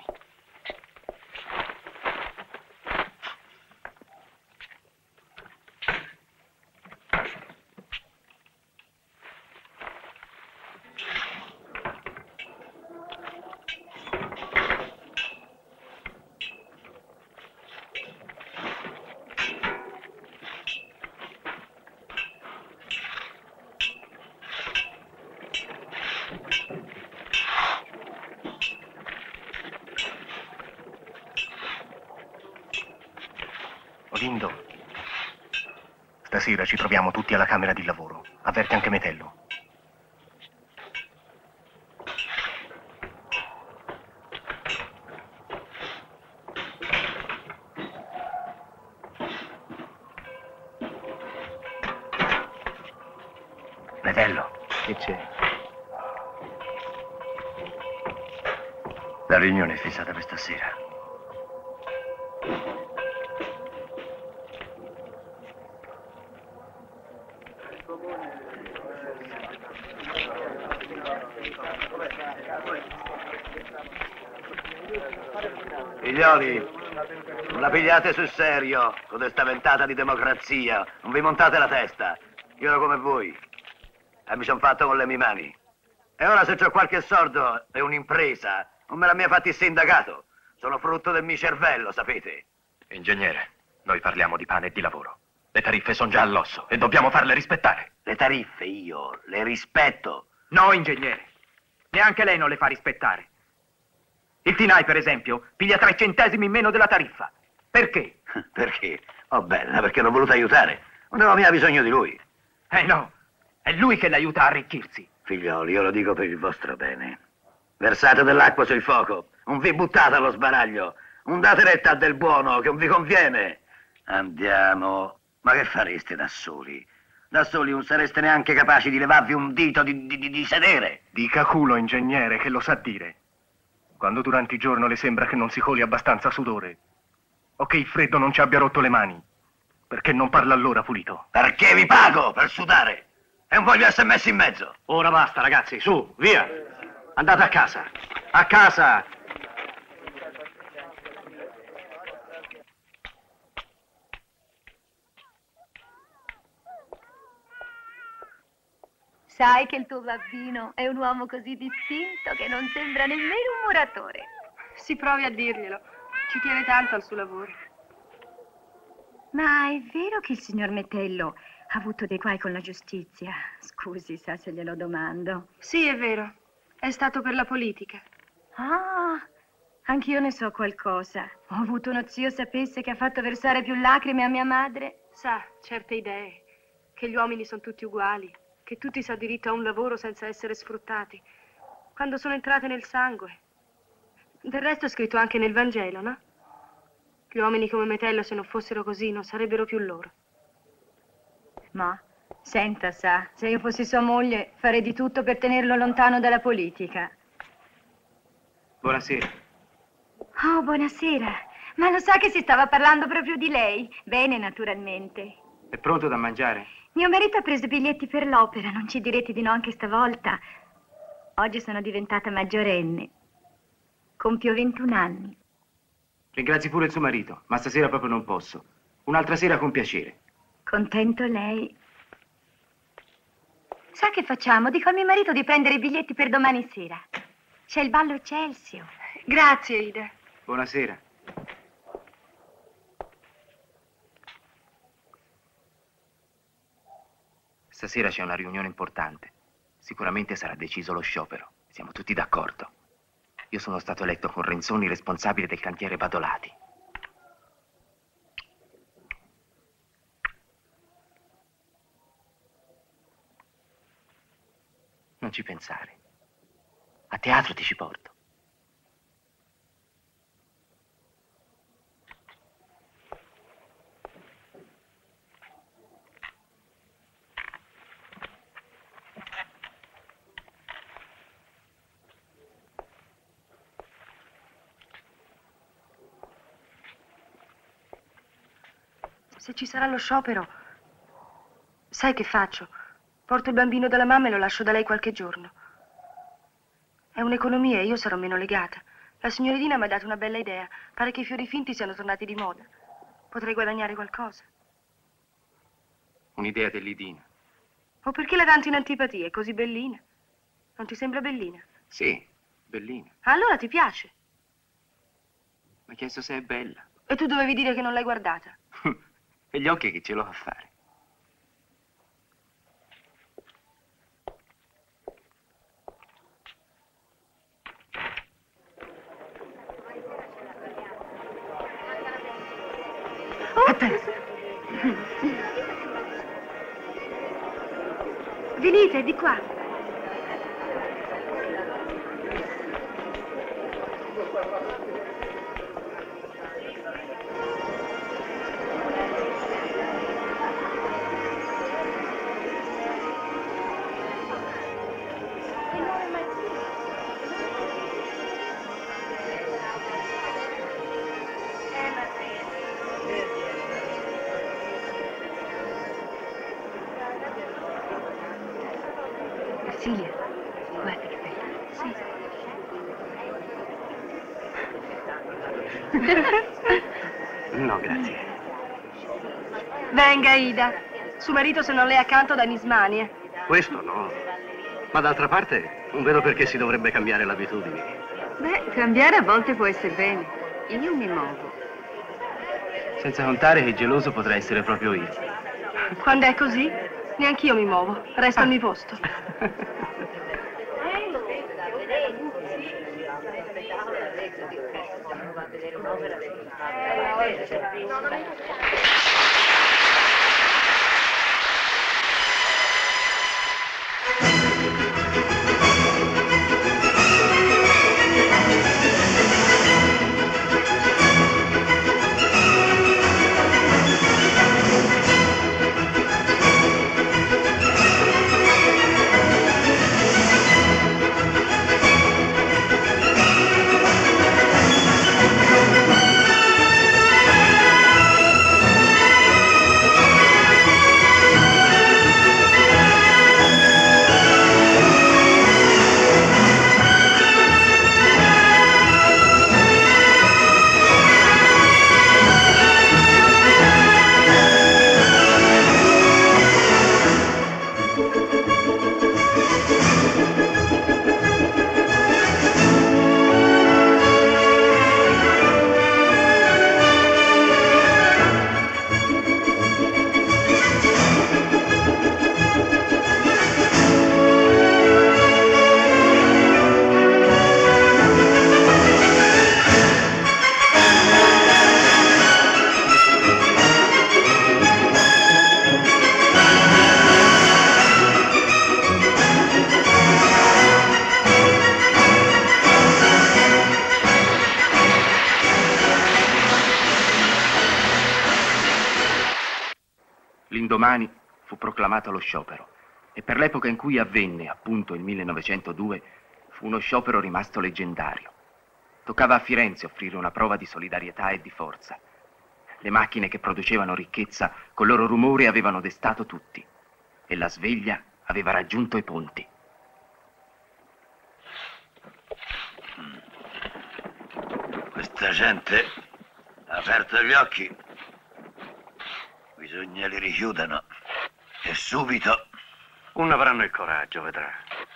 Olindo, stasera ci troviamo tutti alla camera di lavoro. Avverte anche Metello. Metello. Che c'è? La riunione è fissata per stasera. Figlioli, non la pigliate sul serio con questa ventata di democrazia. Non vi montate la testa. Io ero come voi e mi sono fatto con le mie mani. E ora se c'ho qualche sordo e un'impresa, non me la mia fatti il sindacato. Sono frutto del mio cervello, sapete? Ingegnere, noi parliamo di pane e di lavoro. Le tariffe sono già all'osso e dobbiamo farle rispettare. Le tariffe io le rispetto. No, ingegnere. Neanche lei non le fa rispettare. Il Tinai, per esempio, piglia 3 centesimi in meno della tariffa. Perché? Perché? Oh, bella, perché l'ho voluto aiutare. Non avevo mica bisogno di lui. No, è lui che l'aiuta a arricchirsi. Figlioli, io lo dico per il vostro bene. Versate dell'acqua sul fuoco. Non vi buttate allo sbaraglio. Non date retta a del buono, che non vi conviene. Andiamo. Ma che fareste da soli? Da soli non sareste neanche capaci di levarvi un dito di sedere. Dica culo, ingegnere, che lo sa dire. Quando durante il giorno le sembra che non si coli abbastanza sudore, o che il freddo non ci abbia rotto le mani, perché non parla allora pulito? Perché vi pago per sudare e non voglio essere messo in mezzo. Ora basta, ragazzi, su, via. Andate a casa. A casa! Sai che il tuo bambino è un uomo così distinto che non sembra nemmeno un muratore. Si provi a dirglielo. Ci tiene tanto al suo lavoro. Ma è vero che il signor Metello ha avuto dei guai con la giustizia? Scusi, sa se glielo domando. Sì, è vero. È stato per la politica. Ah, anch'io ne so qualcosa. Ho avuto uno zio, sapesse, che ha fatto versare più lacrime a mia madre. Sa, certe idee. Che gli uomini sono tutti uguali. Che tutti si ha diritto a un lavoro senza essere sfruttati. Quando sono entrate nel sangue. Del resto è scritto anche nel Vangelo, no? Gli uomini come Metello, se non fossero così, non sarebbero più loro. Ma, senta, sa, se io fossi sua moglie, farei di tutto per tenerlo lontano dalla politica. Buonasera. Oh, buonasera. Ma lo sa che si stava parlando proprio di lei? Bene, naturalmente. È pronto da mangiare? Mio marito ha preso biglietti per l'opera, non ci direte di no anche stavolta. Oggi sono diventata maggiorenne. Compio 21 anni. Ringrazi pure il suo marito, ma stasera proprio non posso. Un'altra sera con piacere. Contento lei. Sa che facciamo? Dico a mio marito di prendere i biglietti per domani sera. C'è il ballo Celsio. Grazie, Ida. Buonasera. Stasera c'è una riunione importante. Sicuramente sarà deciso lo sciopero. Siamo tutti d'accordo. Io sono stato eletto con Renzoni responsabile del cantiere Badolati. Non ci pensare. A teatro ti ci porto. Se ci sarà lo sciopero, Sai che faccio? Porto il bambino dalla mamma e lo lascio da lei qualche giorno. È un'economia e io sarò meno legata. La signorina mi ha dato una bella idea. Pare che i fiori finti siano tornati di moda. Potrei guadagnare qualcosa. Un'idea dell'Idina. O perché la tanto in antipatia? È così bellina. Non ti sembra bellina? Sì, bellina. Allora ti piace. Mi ha chiesto se è bella. E tu dovevi dire che non l'hai guardata. E gli occhi che ce l'ho a fare? Venite, di qua. Silvia, guarda che bella. Sì. No, grazie. Venga, Ida. Suo marito se non le è accanto da Nismania. Questo no. Ma d'altra parte, non vedo perché si dovrebbe cambiare l'abitudine. Beh, cambiare a volte può essere bene. Io mi muovo. Senza contare che geloso potrà essere proprio io. Quando è così, neanch'io mi muovo. Resto al mio posto. L'indomani fu proclamato lo sciopero e per l'epoca in cui avvenne, appunto il 1902, fu uno sciopero rimasto leggendario. Toccava a Firenze offrire una prova di solidarietà e di forza. Le macchine che producevano ricchezza col loro rumore avevano destato tutti e la sveglia aveva raggiunto i ponti. Questa gente ha aperto gli occhi. Bisogna li richiudano. E subito. Non avranno il coraggio, vedrà.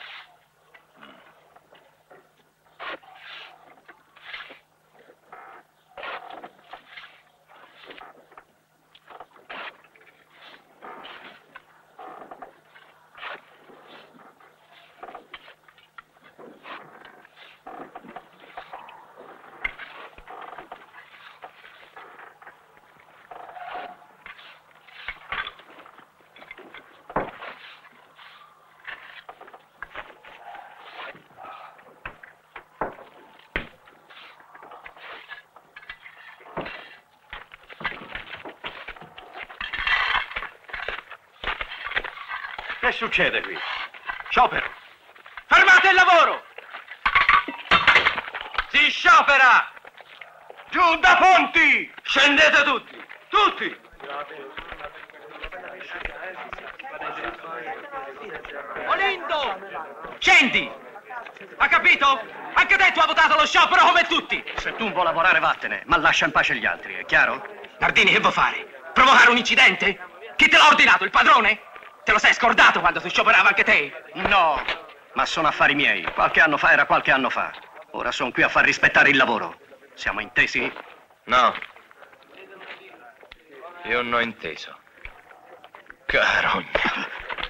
Che succede qui? Sciopero! Fermate il lavoro! Si sciopera! Giù da ponti! Scendete tutti! Tutti! Olindo! Scendi! Ha capito? Anche te tu hai votato lo sciopero come tutti! Se tu vuoi lavorare vattene, ma lascia in pace gli altri, è chiaro? Nardini, che vuoi fare? Provocare un incidente? Chi te l'ha ordinato, il padrone? Te lo sei scordato quando si scioperava anche te? No, ma sono affari miei. Qualche anno fa era qualche anno fa. Ora sono qui a far rispettare il lavoro. Siamo intesi? No. Io non ho inteso. Carogna.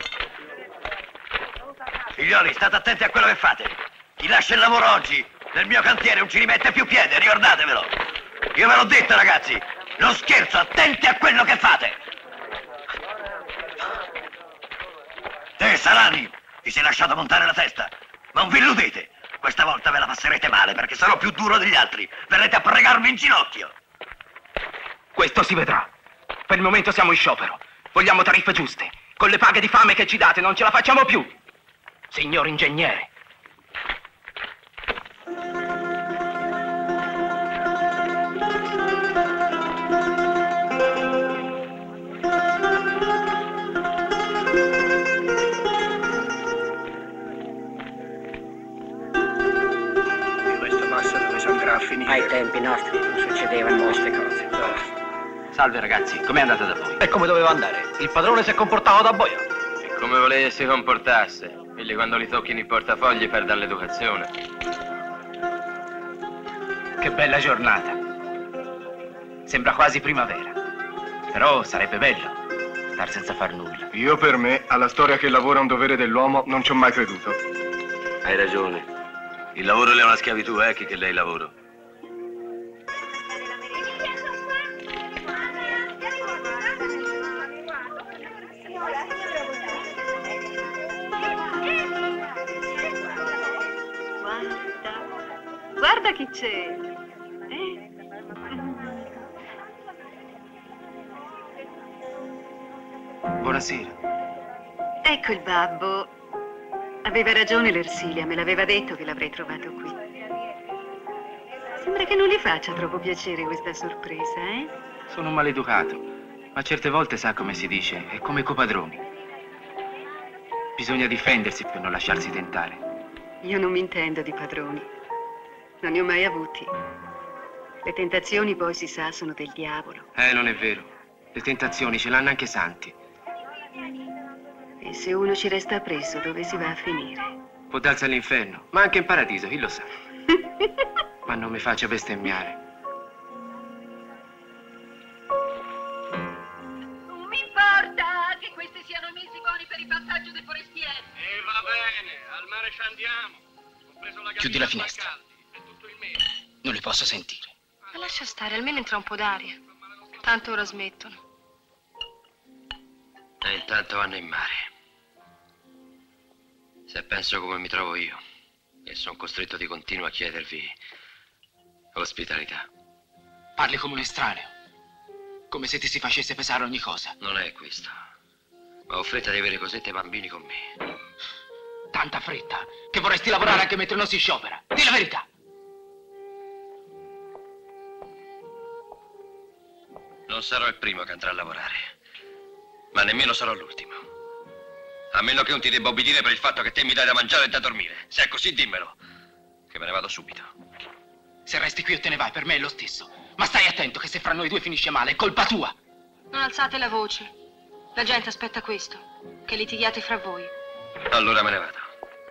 Figlioli, state attenti a quello che fate. Chi lascia il lavoro oggi, nel mio cantiere non ci rimette più piede, ricordatevelo. Io ve l'ho detto, ragazzi. Non scherzo, attenti a quello che fate. Te, Salani, ti sei lasciato montare la testa. Non vi illudete. Questa volta ve la passerete male, perché sarò più duro degli altri. Verrete a pregarmi in ginocchio. Questo si vedrà. Per il momento siamo in sciopero. Vogliamo tariffe giuste. Con le paghe di fame che ci date non ce la facciamo più. Signor ingegnere. Questo passo dove si andrà a finire. Ai tempi nostri non succedevano queste cose. Salve ragazzi, com'è andata da voi? E come doveva andare? Il padrone si è comportato da boia. E come volete si comportasse? Quelli quando li tocchino i portafogli perdono l'educazione. Che bella giornata. Sembra quasi primavera. Però sarebbe bello star senza far nulla. Io per me, alla storia che il lavoro è un dovere dell'uomo, non ci ho mai creduto. Hai ragione. Il lavoro è una schiavitù, chi che lei lavoro. Guarda chi c'è. Buonasera. Ecco il babbo. Aveva ragione l'Ersilia, me l'aveva detto che l'avrei trovato qui. Sembra che non gli faccia troppo piacere questa sorpresa, eh? Sono maleducato, ma certe volte sa come si dice, è come copadroni. Bisogna difendersi per non lasciarsi tentare. Io non mi intendo di padroni. Non ne ho mai avuti. Le tentazioni poi si sa sono del diavolo. Non è vero. Le tentazioni ce l'hanno anche i santi. E se uno ci resta preso, dove si va a finire? Può darsi all'inferno, ma anche in paradiso, chi lo sa. Ma non mi faccia bestemmiare. Non mi importa che questi siano i mesi buoni per il passaggio dei forestieri. E va bene, al mare ci andiamo. Compreso la Chiudi la finestra. Non li posso sentire. Ma lascia stare, almeno entra un po' d'aria. Tanto ora smettono. E intanto vanno in mare. Se penso come mi trovo io, e sono costretto di continuo a chiedervi ospitalità. Parli come un estraneo. Come se ti si facesse pesare ogni cosa. Non è questo. Ma ho fretta di avere cosette bambini con me. Tanta fretta che vorresti lavorare anche mentre non si sciopera. Dì la verità. Non sarò il primo che andrà a lavorare, ma nemmeno sarò l'ultimo. A meno che non ti debba obbedire per il fatto che te mi dai da mangiare e da dormire. Se è così, dimmelo, che me ne vado subito. Se resti qui o te ne vai, per me è lo stesso. Ma stai attento che se fra noi due finisce male, è colpa tua. Non alzate la voce. La gente aspetta questo, che litighiate fra voi. Allora me ne vado.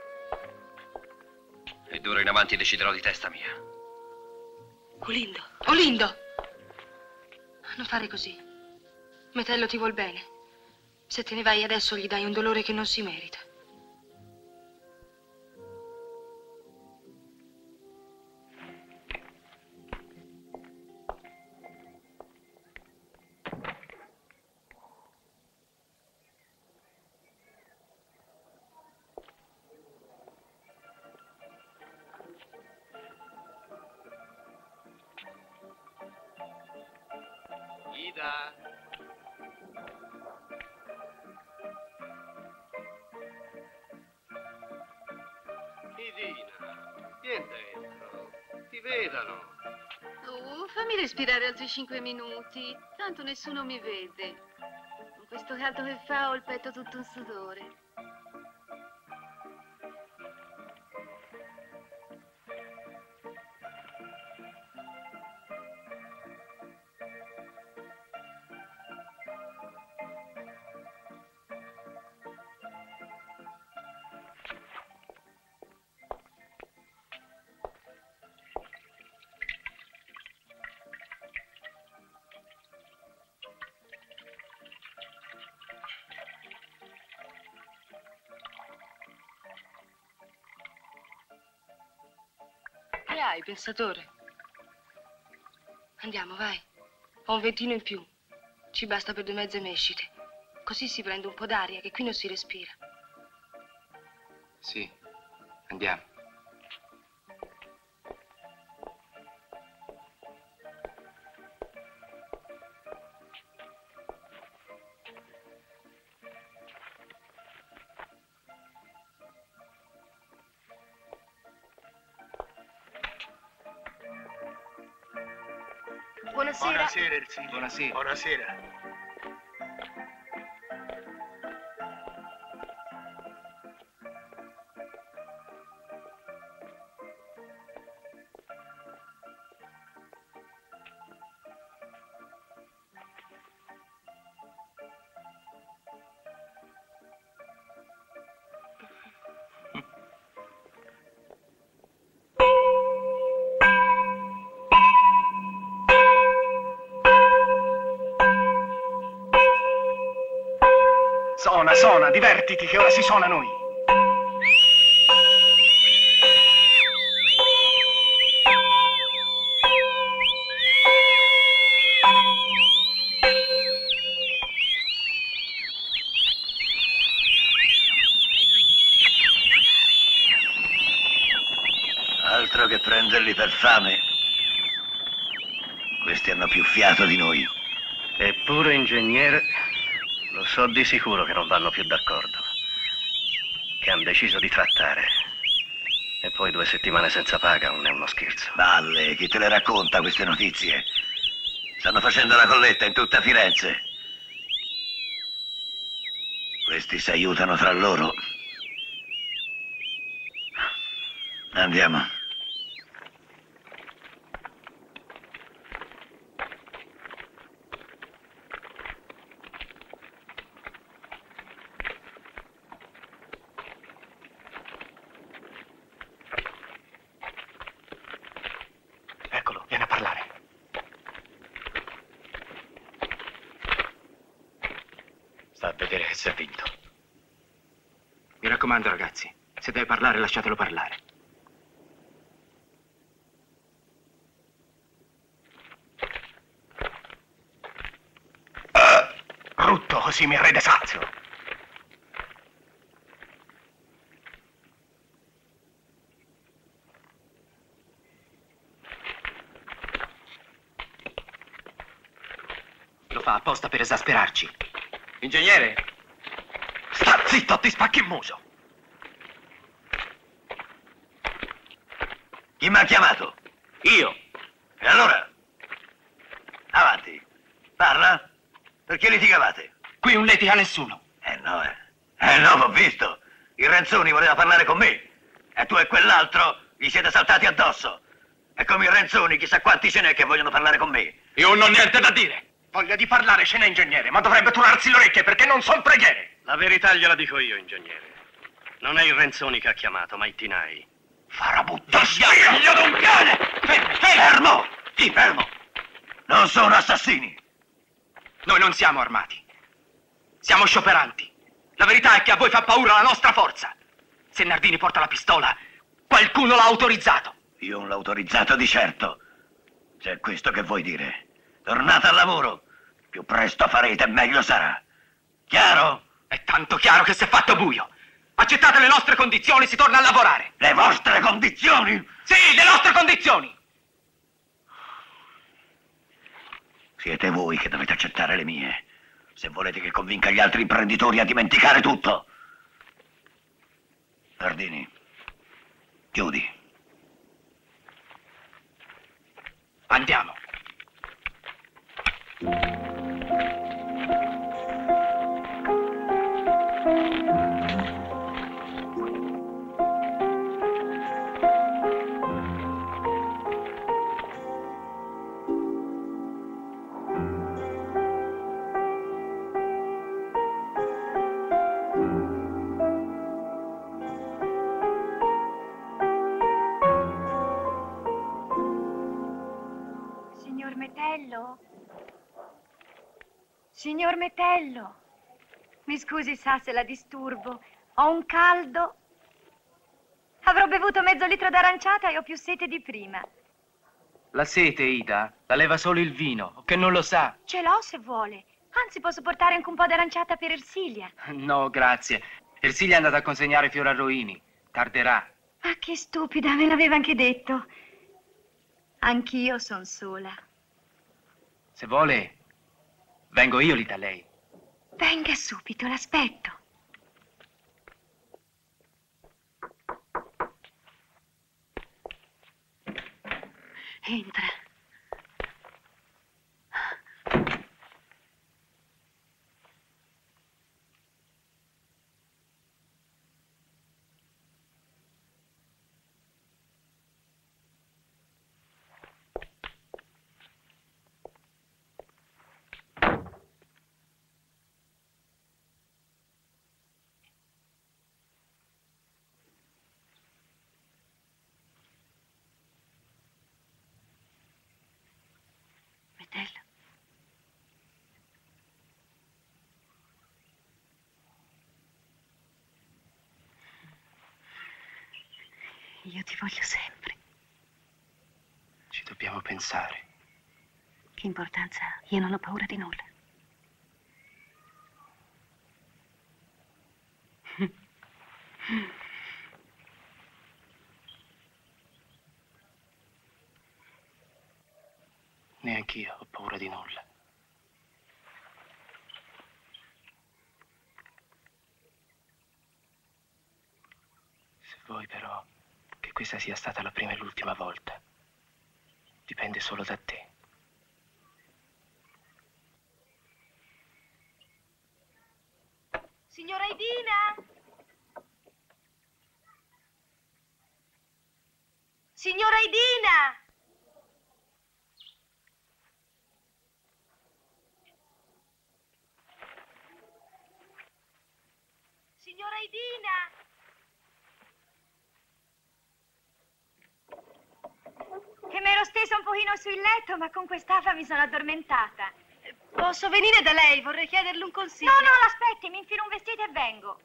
E d'ora in avanti deciderò di testa mia. Olindo. Olindo! Non fare così. Metello ti vuol bene. Se te ne vai adesso gli dai un dolore che non si merita. Ida. Idina, vieni dentro. Ti vedano. Fammi respirare altri 5 minuti. Tanto nessuno mi vede. Con questo caldo che fa ho il petto tutto in sudore. fame hai, pensatore? Andiamo, vai. Ho un ventino in più. Ci basta per 2 mezze mescite. Così si prende un po' d'aria, che qui non si respira. Sì, andiamo. Buonasera. Buonasera, Ersilia. Buonasera. Buonasera. Suona, divertiti che ora si suona noi. Altro che prenderli per fame. Questi hanno più fiato di noi. Eppure, ingegnere, lo so di sicuro che non vanno più d'accordo. Che hanno deciso di trattare. E poi 2 settimane senza paga non è uno scherzo. Balle, chi te le racconta queste notizie? Stanno facendo la colletta in tutta Firenze. Questi si aiutano tra loro. Andiamo. Eccolo, viene a parlare. Sta a vedere che si è vinto. Mi raccomando, ragazzi, se deve parlare, lasciatelo parlare. Brutto, così mi rende sazio. Lo fa apposta per esasperarci. Ingegnere! Sta zitto, ti spacchi il muso. Chi mi ha chiamato? Io. E allora? Avanti. Parla. Perché litigavate? Qui non litiga nessuno. No, l'ho visto. Il Renzoni voleva parlare con me. E tu e quell'altro gli siete saltati addosso. E come il Renzoni, chissà quanti ce n'è che vogliono parlare con me. Io non ho niente da dire. Voglia di parlare ce n'è, ingegnere, ma dovrebbe turarsi le orecchie perché non son preghiere. La verità gliela dico io, ingegnere. Non è il Renzoni che ha chiamato, ma i Tinai. Farabutta, figlio d'un cane! Fermo! Sì, fermo! Non sono assassini. Noi non siamo armati. Siamo scioperanti. La verità è che a voi fa paura la nostra forza. Se Nardini porta la pistola, qualcuno l'ha autorizzato. Io non l'ho autorizzato di certo. Se è questo che vuoi dire, tornate al lavoro. Più presto farete, meglio sarà. Chiaro? È tanto chiaro che si è fatto buio. Accettate le nostre condizioni, si torna a lavorare. Le vostre condizioni? Sì, le nostre condizioni. Siete voi che dovete accettare le mie. Se volete che convinca gli altri imprenditori a dimenticare tutto. Nardini, chiudi. Andiamo. Signor Metello? Signor Metello? Mi scusi, sa, se la disturbo. Ho un caldo. Avrò bevuto mezzo litro d'aranciata e ho più sete di prima. La sete, Ida, la leva solo il vino, che non lo sa. Ce l'ho se vuole. Anzi, posso portare anche un po' d'aranciata per Ersilia. No, grazie. Ersilia è andata a consegnare fiori a Roini. Tarderà. Ma che stupida, me l'aveva anche detto. Anch'io son sola. Se vuole, vengo io lì da lei. Venga subito, l'aspetto. Entra. Metello. Io ti voglio sempre. Ci dobbiamo pensare. Che importanza ha? Io non ho paura di nulla. Neanch'io ho paura di nulla. Se vuoi però che questa sia stata la prima e l'ultima volta, dipende solo da te. Signora Idina? Signora Idina? Signora Idina? Che mi ero stesa un pochino sul letto, ma con quest'afa mi sono addormentata. Posso venire da lei? Vorrei chiederle un consiglio. No, no, l'aspetti, mi infilo un vestito e vengo.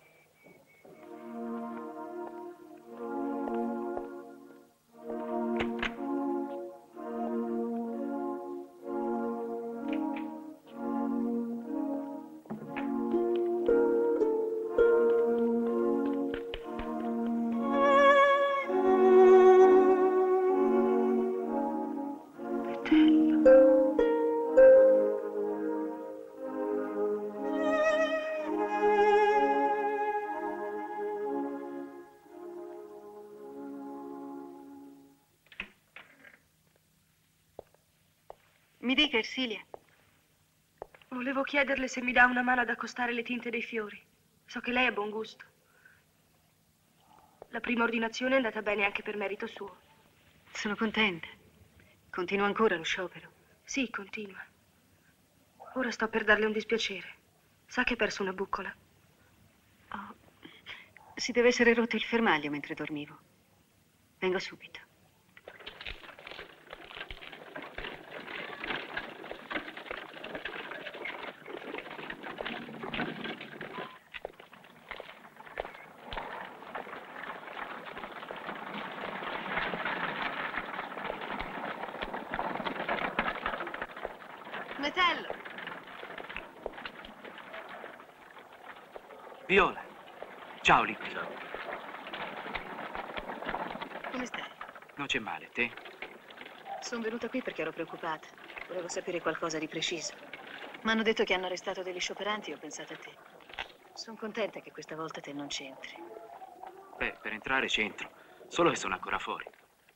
Mi dica, Ersilia. Volevo chiederle se mi dà una mano ad accostare le tinte dei fiori. So che lei ha buon gusto. La prima ordinazione è andata bene anche per merito suo. Sono contenta. Continua ancora lo sciopero? Sì, continua. Ora sto per darle un dispiacere. Sa che ha perso una buccola? Oh, si deve essere rotto il fermaglio mentre dormivo. Vengo subito. Metello. Viola. Ciao, Liqui. Come stai? Non c'è male, te? Sono venuta qui perché ero preoccupata. Volevo sapere qualcosa di preciso. Mi hanno detto che hanno arrestato degli scioperanti e ho pensato a te. Sono contenta che questa volta te non c'entri. Beh, per entrare c'entro. Solo che sono ancora fuori.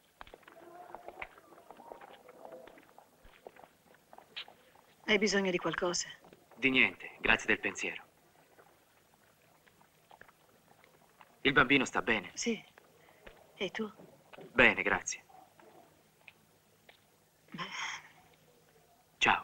Hai bisogno di qualcosa? Di niente, grazie del pensiero. Il bambino sta bene? Sì. E tu? Bene, grazie. Ciao.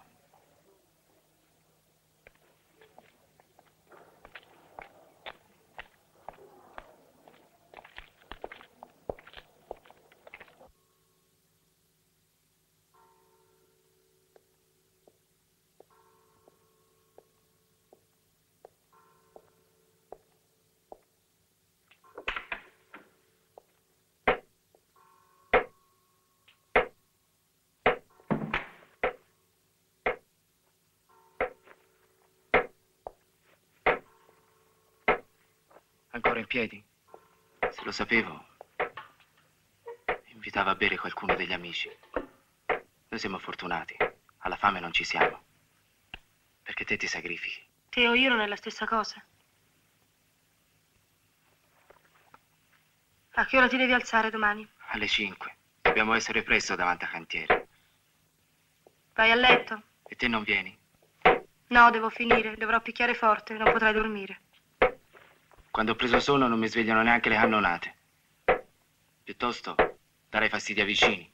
Ancora in piedi? Se lo sapevo, invitava a bere qualcuno degli amici. Noi siamo fortunati, alla fame non ci siamo. Perché te ti sacrifichi. Te o io non è la stessa cosa. A che ora ti devi alzare domani? Alle 5. Dobbiamo essere presto davanti a cantiere. Vai a letto? E te non vieni? No, devo finire. Dovrò picchiare forte, non potrai dormire. Quando ho preso sonno non mi svegliano neanche le cannonate. Piuttosto darei fastidio ai vicini.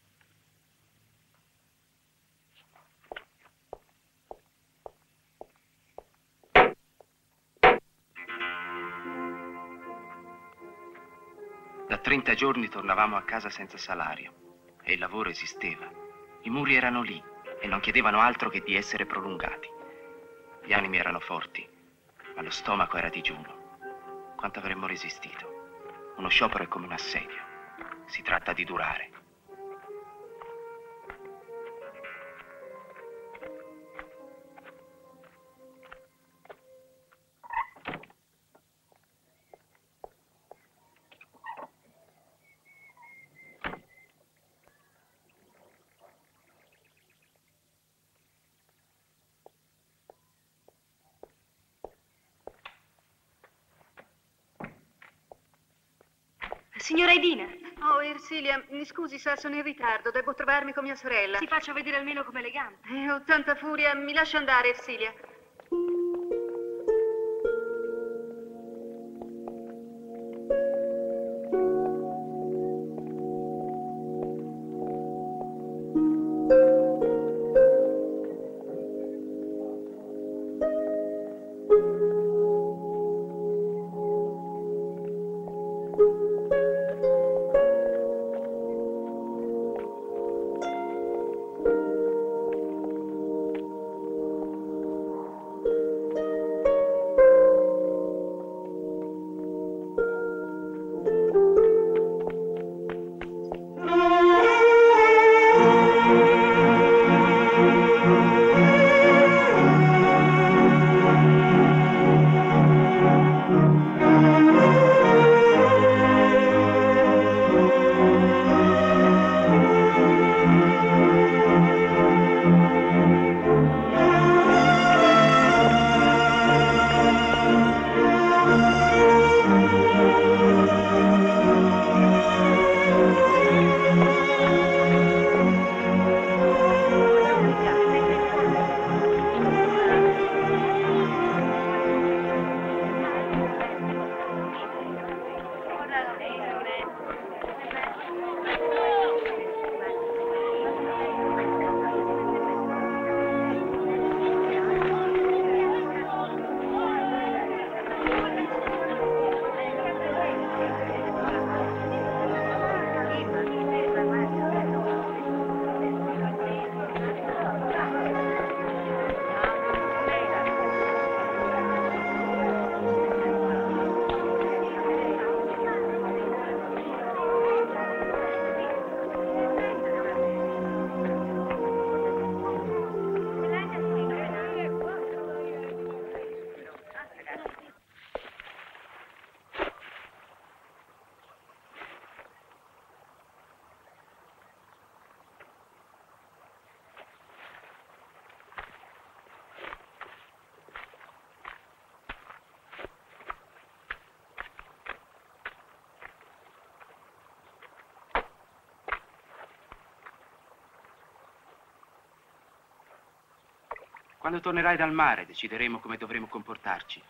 Da 30 giorni tornavamo a casa senza salario e il lavoro esisteva. I muri erano lì e non chiedevano altro che di essere prolungati. Gli animi erano forti, ma lo stomaco era digiuno. Quanto avremmo resistito? Uno sciopero è come un assedio. Si tratta di durare. Signora Edina. Oh, Ersilia, mi scusi se sono in ritardo, devo trovarmi con mia sorella. Si faccia vedere almeno come elegante. Ho tanta furia, mi lascia andare, Ersilia. Quando tornerai dal mare decideremo come dovremo comportarci.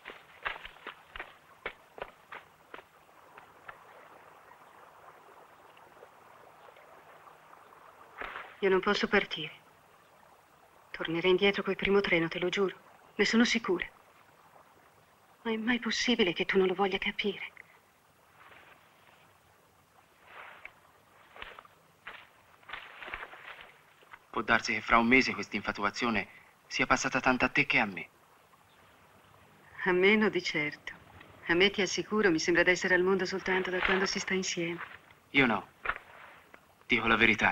Io non posso partire. Tornerei indietro col primo treno, te lo giuro. Ne sono sicura. Ma è mai possibile che tu non lo voglia capire? Può darsi che fra un mese questa infatuazione sia passata tanto a te che a me. A me no, di certo. A me, ti assicuro, mi sembra d'essere al mondo soltanto da quando si sta insieme. Io no. Dico la verità.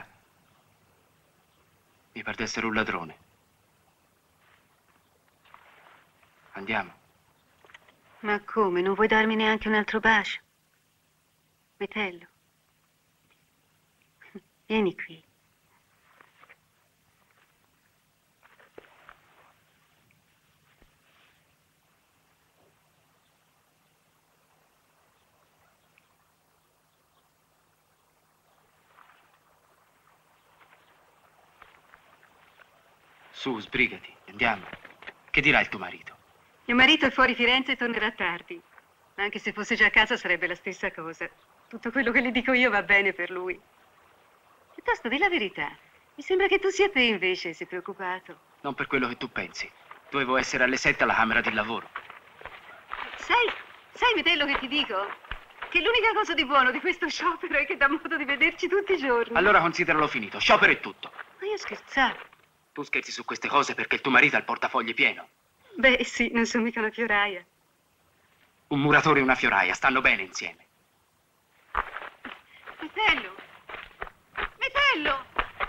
Mi pare d'essere un ladrone. Andiamo. Ma come? Non vuoi darmi neanche un altro bacio? Metello. Vieni qui. Su, sbrigati, andiamo. Che dirà il tuo marito? Mio marito è fuori Firenze e tornerà tardi. Ma anche se fosse già a casa sarebbe la stessa cosa. Tutto quello che gli dico io va bene per lui. Piuttosto, di la verità. Mi sembra che tu sia te invece, sei preoccupato. Non per quello che tu pensi. Dovevo essere alle 7 alla Camera del Lavoro. Sai, Metello, che ti dico? Che l'unica cosa di buono di questo sciopero è che dà modo di vederci tutti i giorni. Allora consideralo finito. Sciopero è tutto. Ma io scherzavo. Tu scherzi su queste cose perché il tuo marito ha il portafogli pieno. Beh, sì, non sono mica una fioraia. Un muratore e una fioraia stanno bene insieme. Metello! Metello!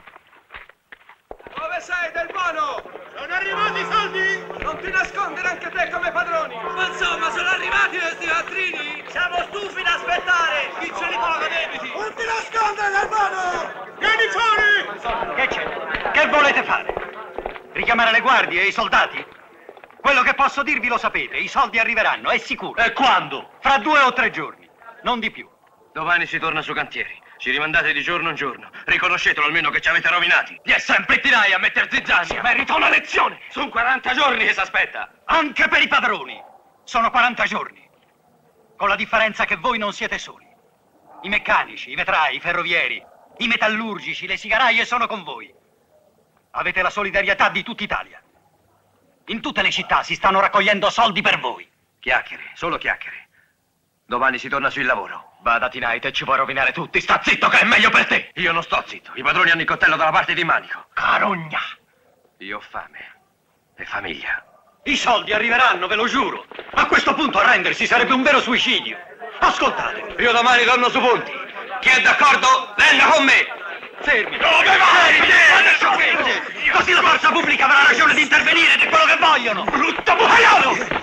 Dove sei, Del Bono? Sono arrivati i soldi? Non ti nascondere anche te come padroni! Ma insomma, sono arrivati questi quattrini? Siamo stufi di aspettare! Chi ce li paga debiti? Non ti nascondere, Del Bono! Vieni fuori! Che c'è? Che volete fare? Richiamare le guardie e i soldati? Quello che posso dirvi lo sapete, i soldi arriveranno, è sicuro. E quando? Fra 2 o 3 giorni, non di più. Domani si torna su cantieri. Ci rimandate di giorno in giorno. Riconoscetelo almeno che ci avete rovinati. Gli è sempre tirai a metter zizzania. Merita una lezione. Sono 40 giorni che si aspetta. Anche per i padroni. Sono 40 giorni. Con la differenza che voi non siete soli. I meccanici, i vetrai, i ferrovieri, i metallurgici, le sigaraie sono con voi. Avete la solidarietà di tutta Italia. In tutte le città si stanno raccogliendo soldi per voi. Chiacchiere, solo chiacchiere. Domani si torna sul lavoro. Vada, Tonight, e ci puoi rovinare tutti. Sta zitto che è meglio per te. Io non sto zitto. I padroni hanno il coltello dalla parte di Manico. Carogna. Io ho fame. E famiglia. I soldi arriveranno, ve lo giuro. A questo punto arrendersi sarebbe un vero suicidio. Ascoltate. Io domani torno su Ponti. Chi è d'accordo, venga con me. Fermi. Dove vai? Così la forza pubblica avrà ragione di intervenire ed è quello che vogliono. Brutto bucaiolo!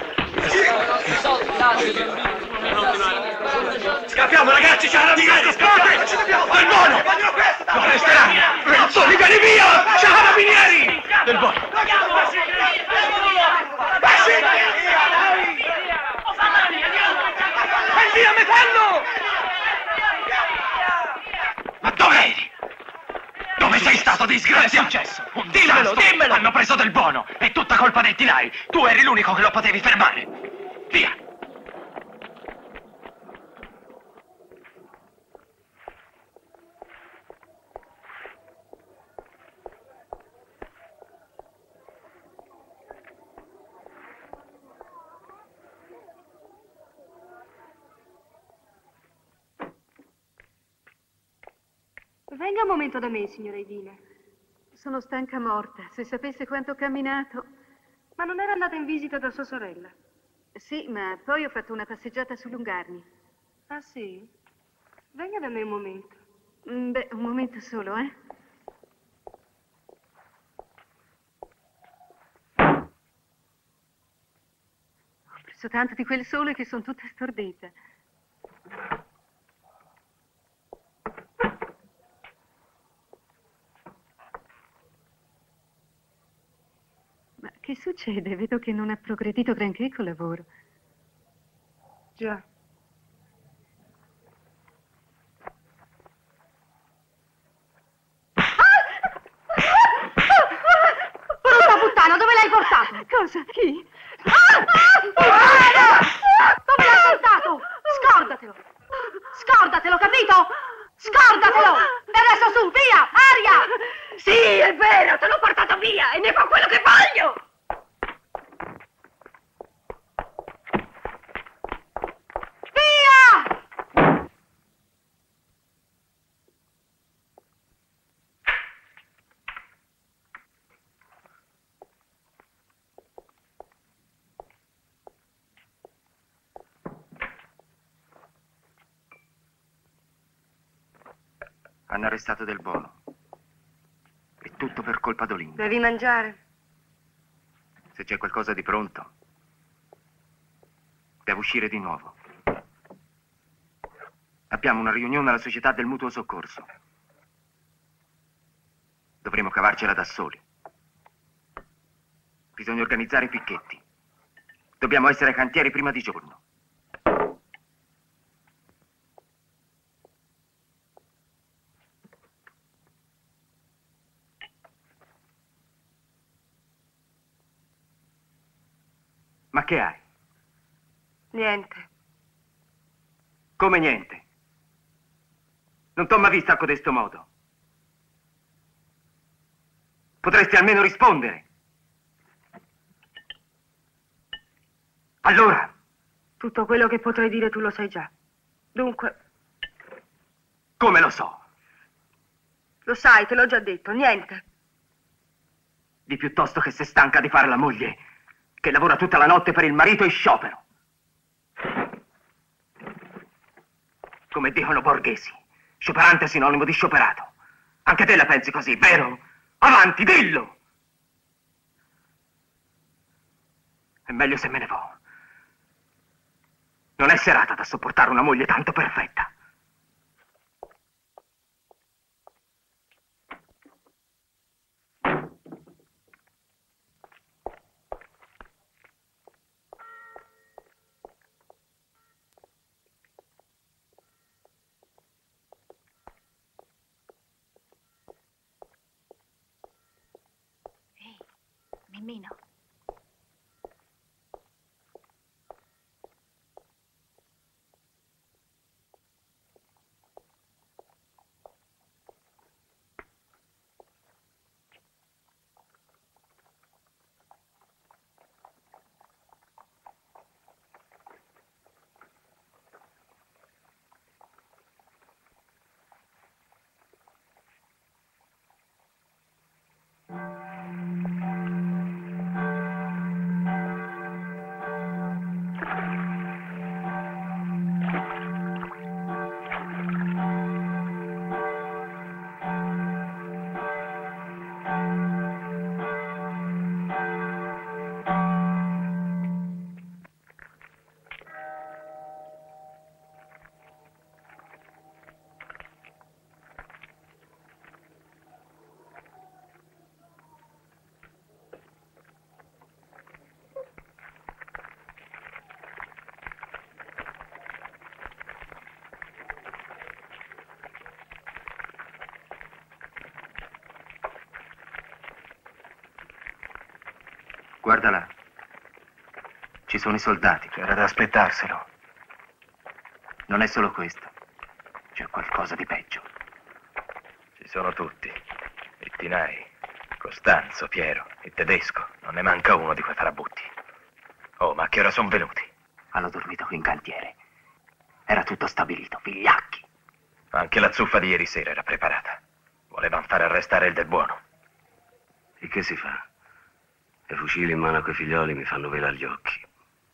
Scappiamo, ragazzi, c'è la carabinieri! Scappiamo! Del Bono! Lo arresteranno! Razzoli, vieni via! C'è carabinieri! Del Bono! Vai via, Metello! Ma dove eri? Dove sei stato, disgrazia? Che è successo? Dimmelo! Hanno preso Del Bono! È tutta colpa del Tinai! Tu eri l'unico che lo potevi fermare! Via! Venga un momento da me, signora Edina. Sono stanca morta. Se sapesse quanto ho camminato. Ma non era andata in visita da sua sorella? Sì, ma poi ho fatto una passeggiata su Lungarni. Ah, sì? Venga da me un momento. Beh, un momento solo, eh? Ho preso tanto di quel sole che sono tutta stordita. Ma che succede? Vedo che non ha progredito granché col lavoro. Già. Brutta puttana, dove l'hai portato? Cosa? Chi? Dove l'hai portato? Scordatelo! Scordatelo, capito? Scordatelo! E adesso su, via! Aria! Sì, è vero, te l'ho portato via e ne fa quello che voglio! Via! Hanno arrestato Del Bono. È tutto per colpa d'Olinda. Devi mangiare? Se c'è qualcosa di pronto, Devo uscire di nuovo. Abbiamo una riunione alla Società del Mutuo Soccorso. Dovremo cavarcela da soli. Bisogna organizzare i picchetti. Dobbiamo essere ai cantieri prima di giorno. Ma che hai? Niente. Come niente? Non t'ho mai vista a codesto modo. Potresti almeno rispondere. Allora? Tutto quello che potrei dire tu lo sai già. Dunque... Come lo so? Lo sai, te l'ho già detto, niente. Di piuttosto che sei stanca di fare la moglie, che lavora tutta la notte per il marito in sciopero. Come dicono borghesi, scioperante è sinonimo di scioperato. Anche te la pensi così, vero? Avanti, dillo! È meglio se me ne vo'. Non è serata da sopportare una moglie tanto perfetta. Mimmino. Guarda là. Ci sono i soldati. C'era da aspettarselo. Non è solo questo. C'è qualcosa di peggio. Ci sono tutti. Il Tinai, Costanzo, Piero, il tedesco. Non ne manca uno di quei farabutti. Oh, ma a che ora sono venuti? Hanno dormito qui in cantiere. Era tutto stabilito, vigliacchi. Anche la zuffa di ieri sera era preparata. Volevano fare arrestare il Del Buono. E che si fa? I fucili in mano a quei figlioli mi fanno velare gli occhi.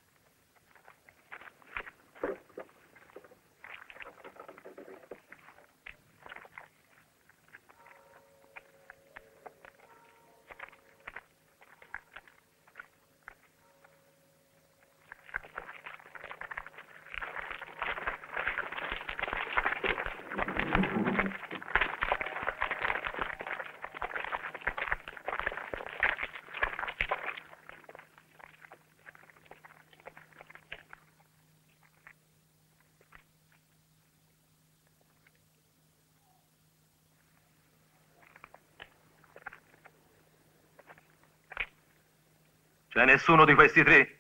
C'è nessuno di questi tre?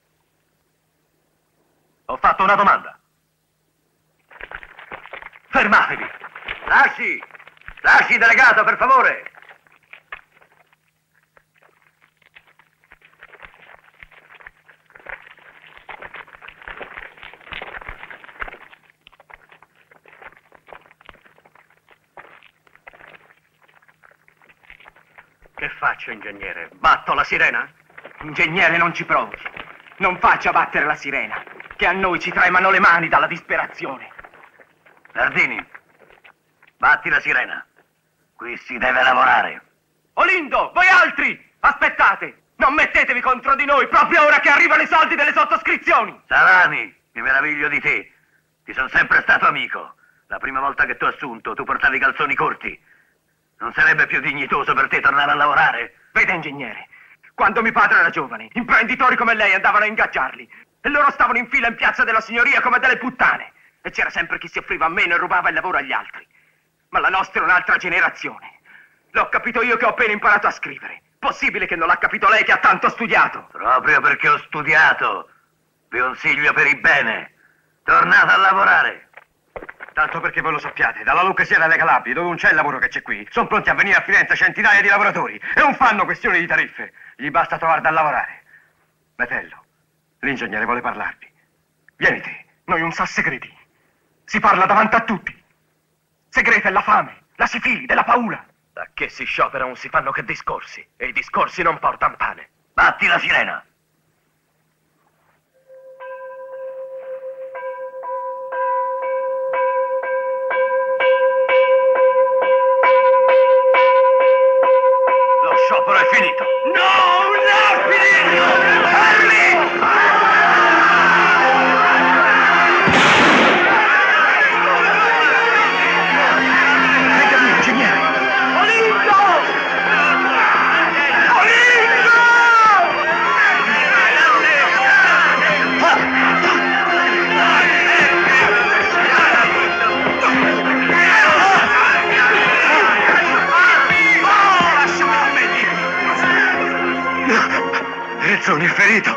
Ho fatto una domanda. Fermatevi! Lasci! Lasci, delegato, per favore! Che faccio, ingegnere? Batto la sirena? Ingegnere, non ci provochi. Non faccia battere la sirena, che a noi ci tremano le mani dalla disperazione. Nardini, batti la sirena. Qui si deve lavorare. Olindo, voi altri! Aspettate! Non mettetevi contro di noi, proprio ora che arrivano i soldi delle sottoscrizioni! Salani, mi meraviglio di te. Ti sono sempre stato amico. La prima volta che t'ho assunto, tu portavi i calzoni corti. Non sarebbe più dignitoso per te tornare a lavorare? Vede, ingegnere, quando mio padre era giovane, imprenditori come lei andavano a ingaggiarli e loro stavano in fila in piazza della Signoria come delle puttane. E c'era sempre chi si offriva a meno e rubava il lavoro agli altri. Ma la nostra è un'altra generazione. L'ho capito io che ho appena imparato a scrivere. Possibile che non l'ha capito lei che ha tanto studiato? Proprio perché ho studiato. Vi consiglio per il bene. Tornate a lavorare. Tanto perché voi lo sappiate, dalla Lucchesia alle Calabrie, dove non c'è il lavoro che c'è qui, sono pronti a venire a Firenze centinaia di lavoratori e non fanno questioni di tariffe. Gli basta trovare da lavorare. Metello, l'ingegnere vuole parlarvi. Vieni te, noi non sa segreti. Si parla davanti a tutti. Segreto è la fame, la sifilide, la paura. Da che si sciopera non si fanno che discorsi, e i discorsi non portano pane. Batti la sirena. Lo sciopero è finito. No, non è finito! Fermi! Sono ferito.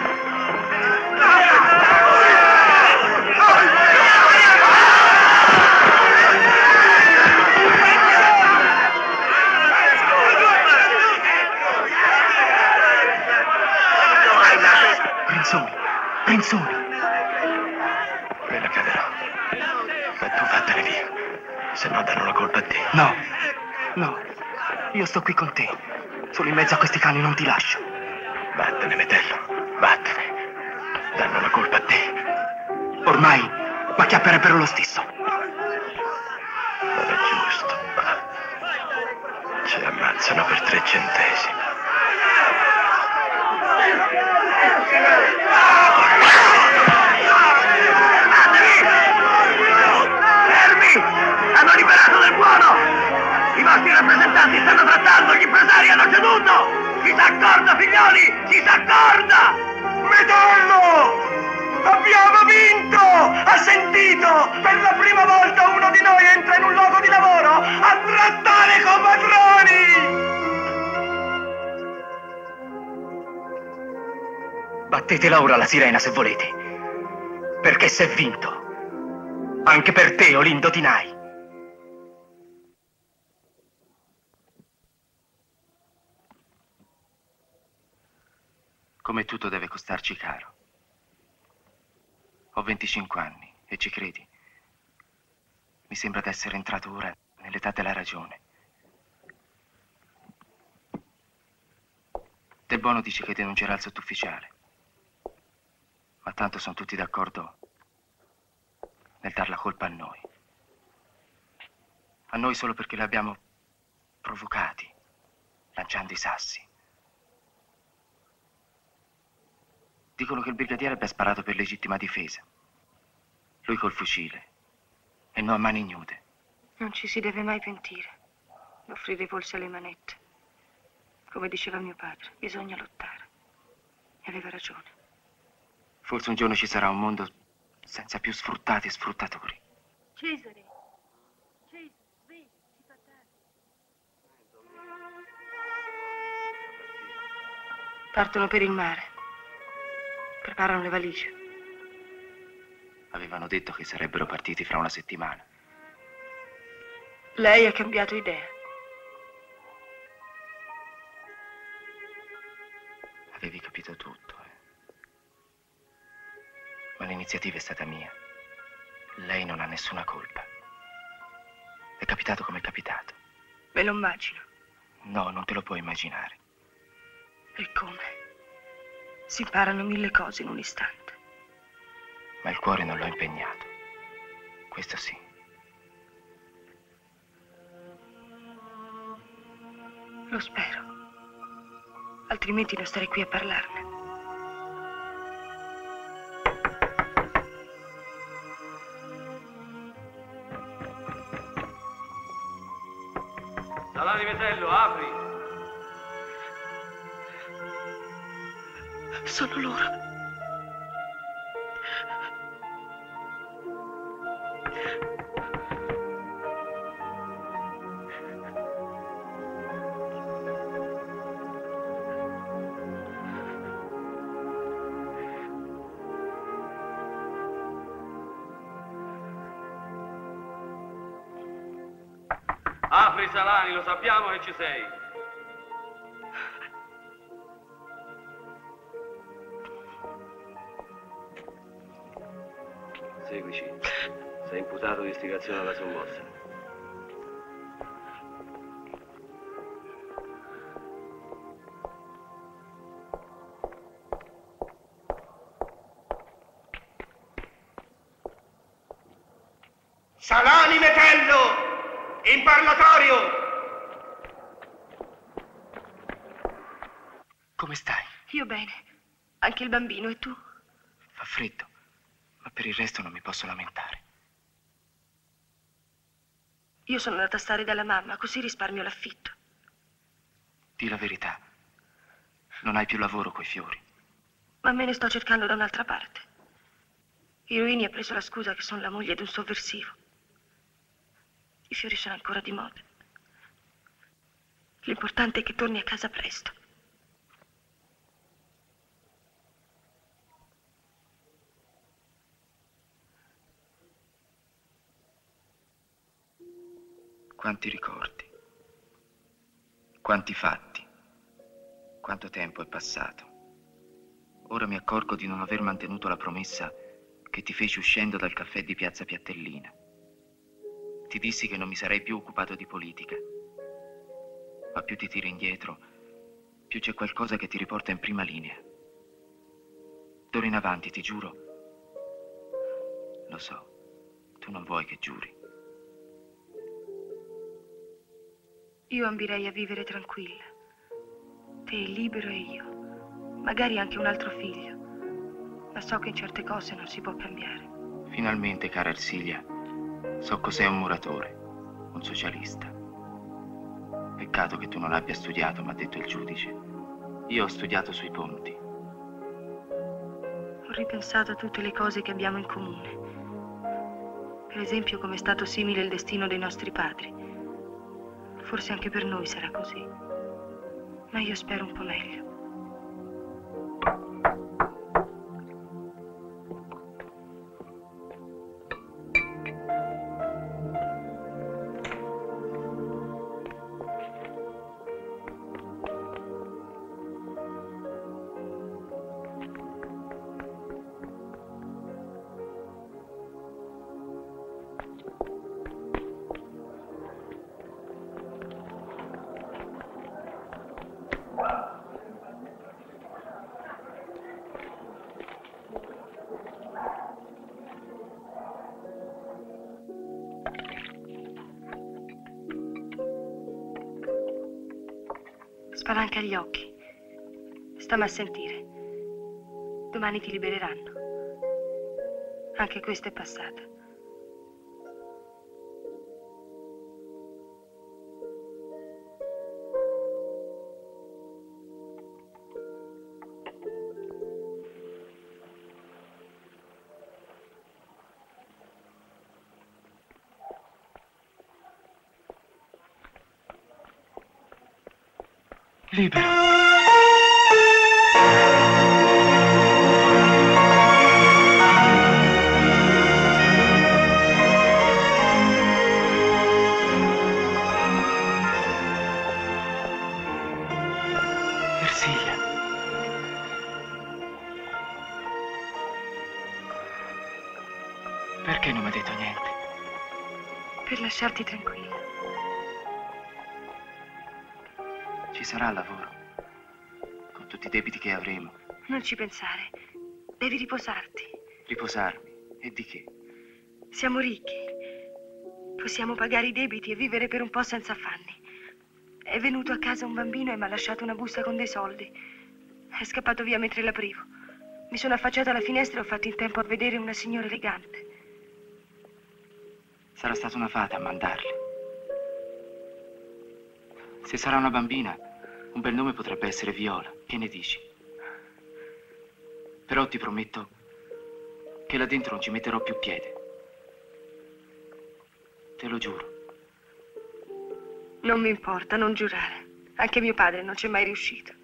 Pinzoni. Me ne caderò. Ma tu vattene via. Se no danno la colpa a te. No. Io sto qui con te. Solo in mezzo a questi cani non ti lascio. Vattene, Metello. Vattene. Danno la colpa a te. Ormai macchiapperebbero lo stesso. Non è giusto. Ci ammazzano per 3 centesimi. Fermi! Hanno liberato del buono! I vostri rappresentanti stanno trattando, gli impresari hanno ceduto! Si s'accorda, figlioli! Si s'accorda! Metello! Abbiamo vinto! Ha sentito? Per la prima volta uno di noi entra in un luogo di lavoro a trattare con padroni! Battetela ora la sirena se volete, perché s'è vinto. Anche per te, Olindo Tinai. Come tutto deve costarci caro. Ho 25 anni e ci credi? Mi sembra di essere entrato ora nell'età della ragione. Del Bono dice che denuncerà il sottufficiale. Ma tanto sono tutti d'accordo nel dar la colpa a noi. A noi solo perché li abbiamo provocati, lanciando i sassi. Dicono che il brigadiere abbia sparato per legittima difesa. Lui col fucile e noi a mani ignude. Non ci si deve mai pentire. Offrire i polsi alle manette. Come diceva mio padre, bisogna lottare. E aveva ragione. Forse un giorno ci sarà un mondo senza più sfruttati e sfruttatori. Cesare, vedi, si fa tardi. Partono per il mare. Preparano le valigie. Avevano detto che sarebbero partiti fra una settimana. Lei ha cambiato idea. Avevi capito tutto, Ma l'iniziativa è stata mia. Lei non ha nessuna colpa. È capitato come è capitato. Me lo immagino. No, non te lo puoi immaginare. E come? Si imparano 1000 cose in un istante. Ma il cuore non l'ho impegnato. Questo sì. Lo spero. altrimenti non starei qui a parlarne. Salani Metello, apri! Sono loro. Apri, Salani, lo sappiamo che ci sei. Seguici. Sei imputato di istigazione alla sommossa. Salani Metello! In parlatorio! Come stai? Io bene. Anche il bambino, e tu? Fa freddo, ma per il resto non mi posso lamentare. Io sono andata a stare dalla mamma, così risparmio l'affitto. Dì la verità. Non hai più lavoro coi fiori. Ma me ne sto cercando da un'altra parte. Iroini ha preso la scusa che sono la moglie di un sovversivo. I fiori sono ancora di moda. L'importante è che torni a casa presto. Quanti ricordi, quanti fatti, quanto tempo è passato. Ora mi accorgo di non aver mantenuto la promessa che ti feci uscendo dal caffè di Piazza Piattellina. Ti dissi che non mi sarei più occupato di politica, ma più ti tiri indietro, più c'è qualcosa che ti riporta in prima linea. D'ora in avanti, ti giuro. Lo so, tu non vuoi che giuri. Io ambirei a vivere tranquilla. Te libero e io. Magari anche un altro figlio. Ma so che in certe cose non si può cambiare. Finalmente, cara Ersilia, so cos'è un muratore, un socialista. Peccato che tu non abbia studiato, m'ha detto il giudice. Io ho studiato sui ponti. Ho ripensato a tutte le cose che abbiamo in comune. Per esempio, come è stato simile il destino dei nostri padri. Forse anche per noi sarà così. Ma io spero un po' meglio. Spalanca gli occhi. Stammi a sentire. Domani ti libereranno. Anche questa è passata. Libero. Ersilia. Perché non mi ha detto niente? Per lasciarti tranquilla. Ci sarà lavoro, con tutti i debiti che avremo. Non ci pensare. Devi riposarti. Riposarmi? E di che? Siamo ricchi. Possiamo pagare i debiti e vivere per un po' senza affanni. È venuto a casa un bambino e mi ha lasciato una busta con dei soldi. È scappato via mentre l'aprivo. Mi sono affacciata alla finestra e ho fatto in tempo a vedere una signora elegante. Sarà stata una fata a mandarli. Se sarà una bambina, un bel nome potrebbe essere Viola. Che ne dici? Però ti prometto che là dentro non ci metterò più piede. Te lo giuro. Non mi importa, non giurare. Anche mio padre non c'è mai riuscito.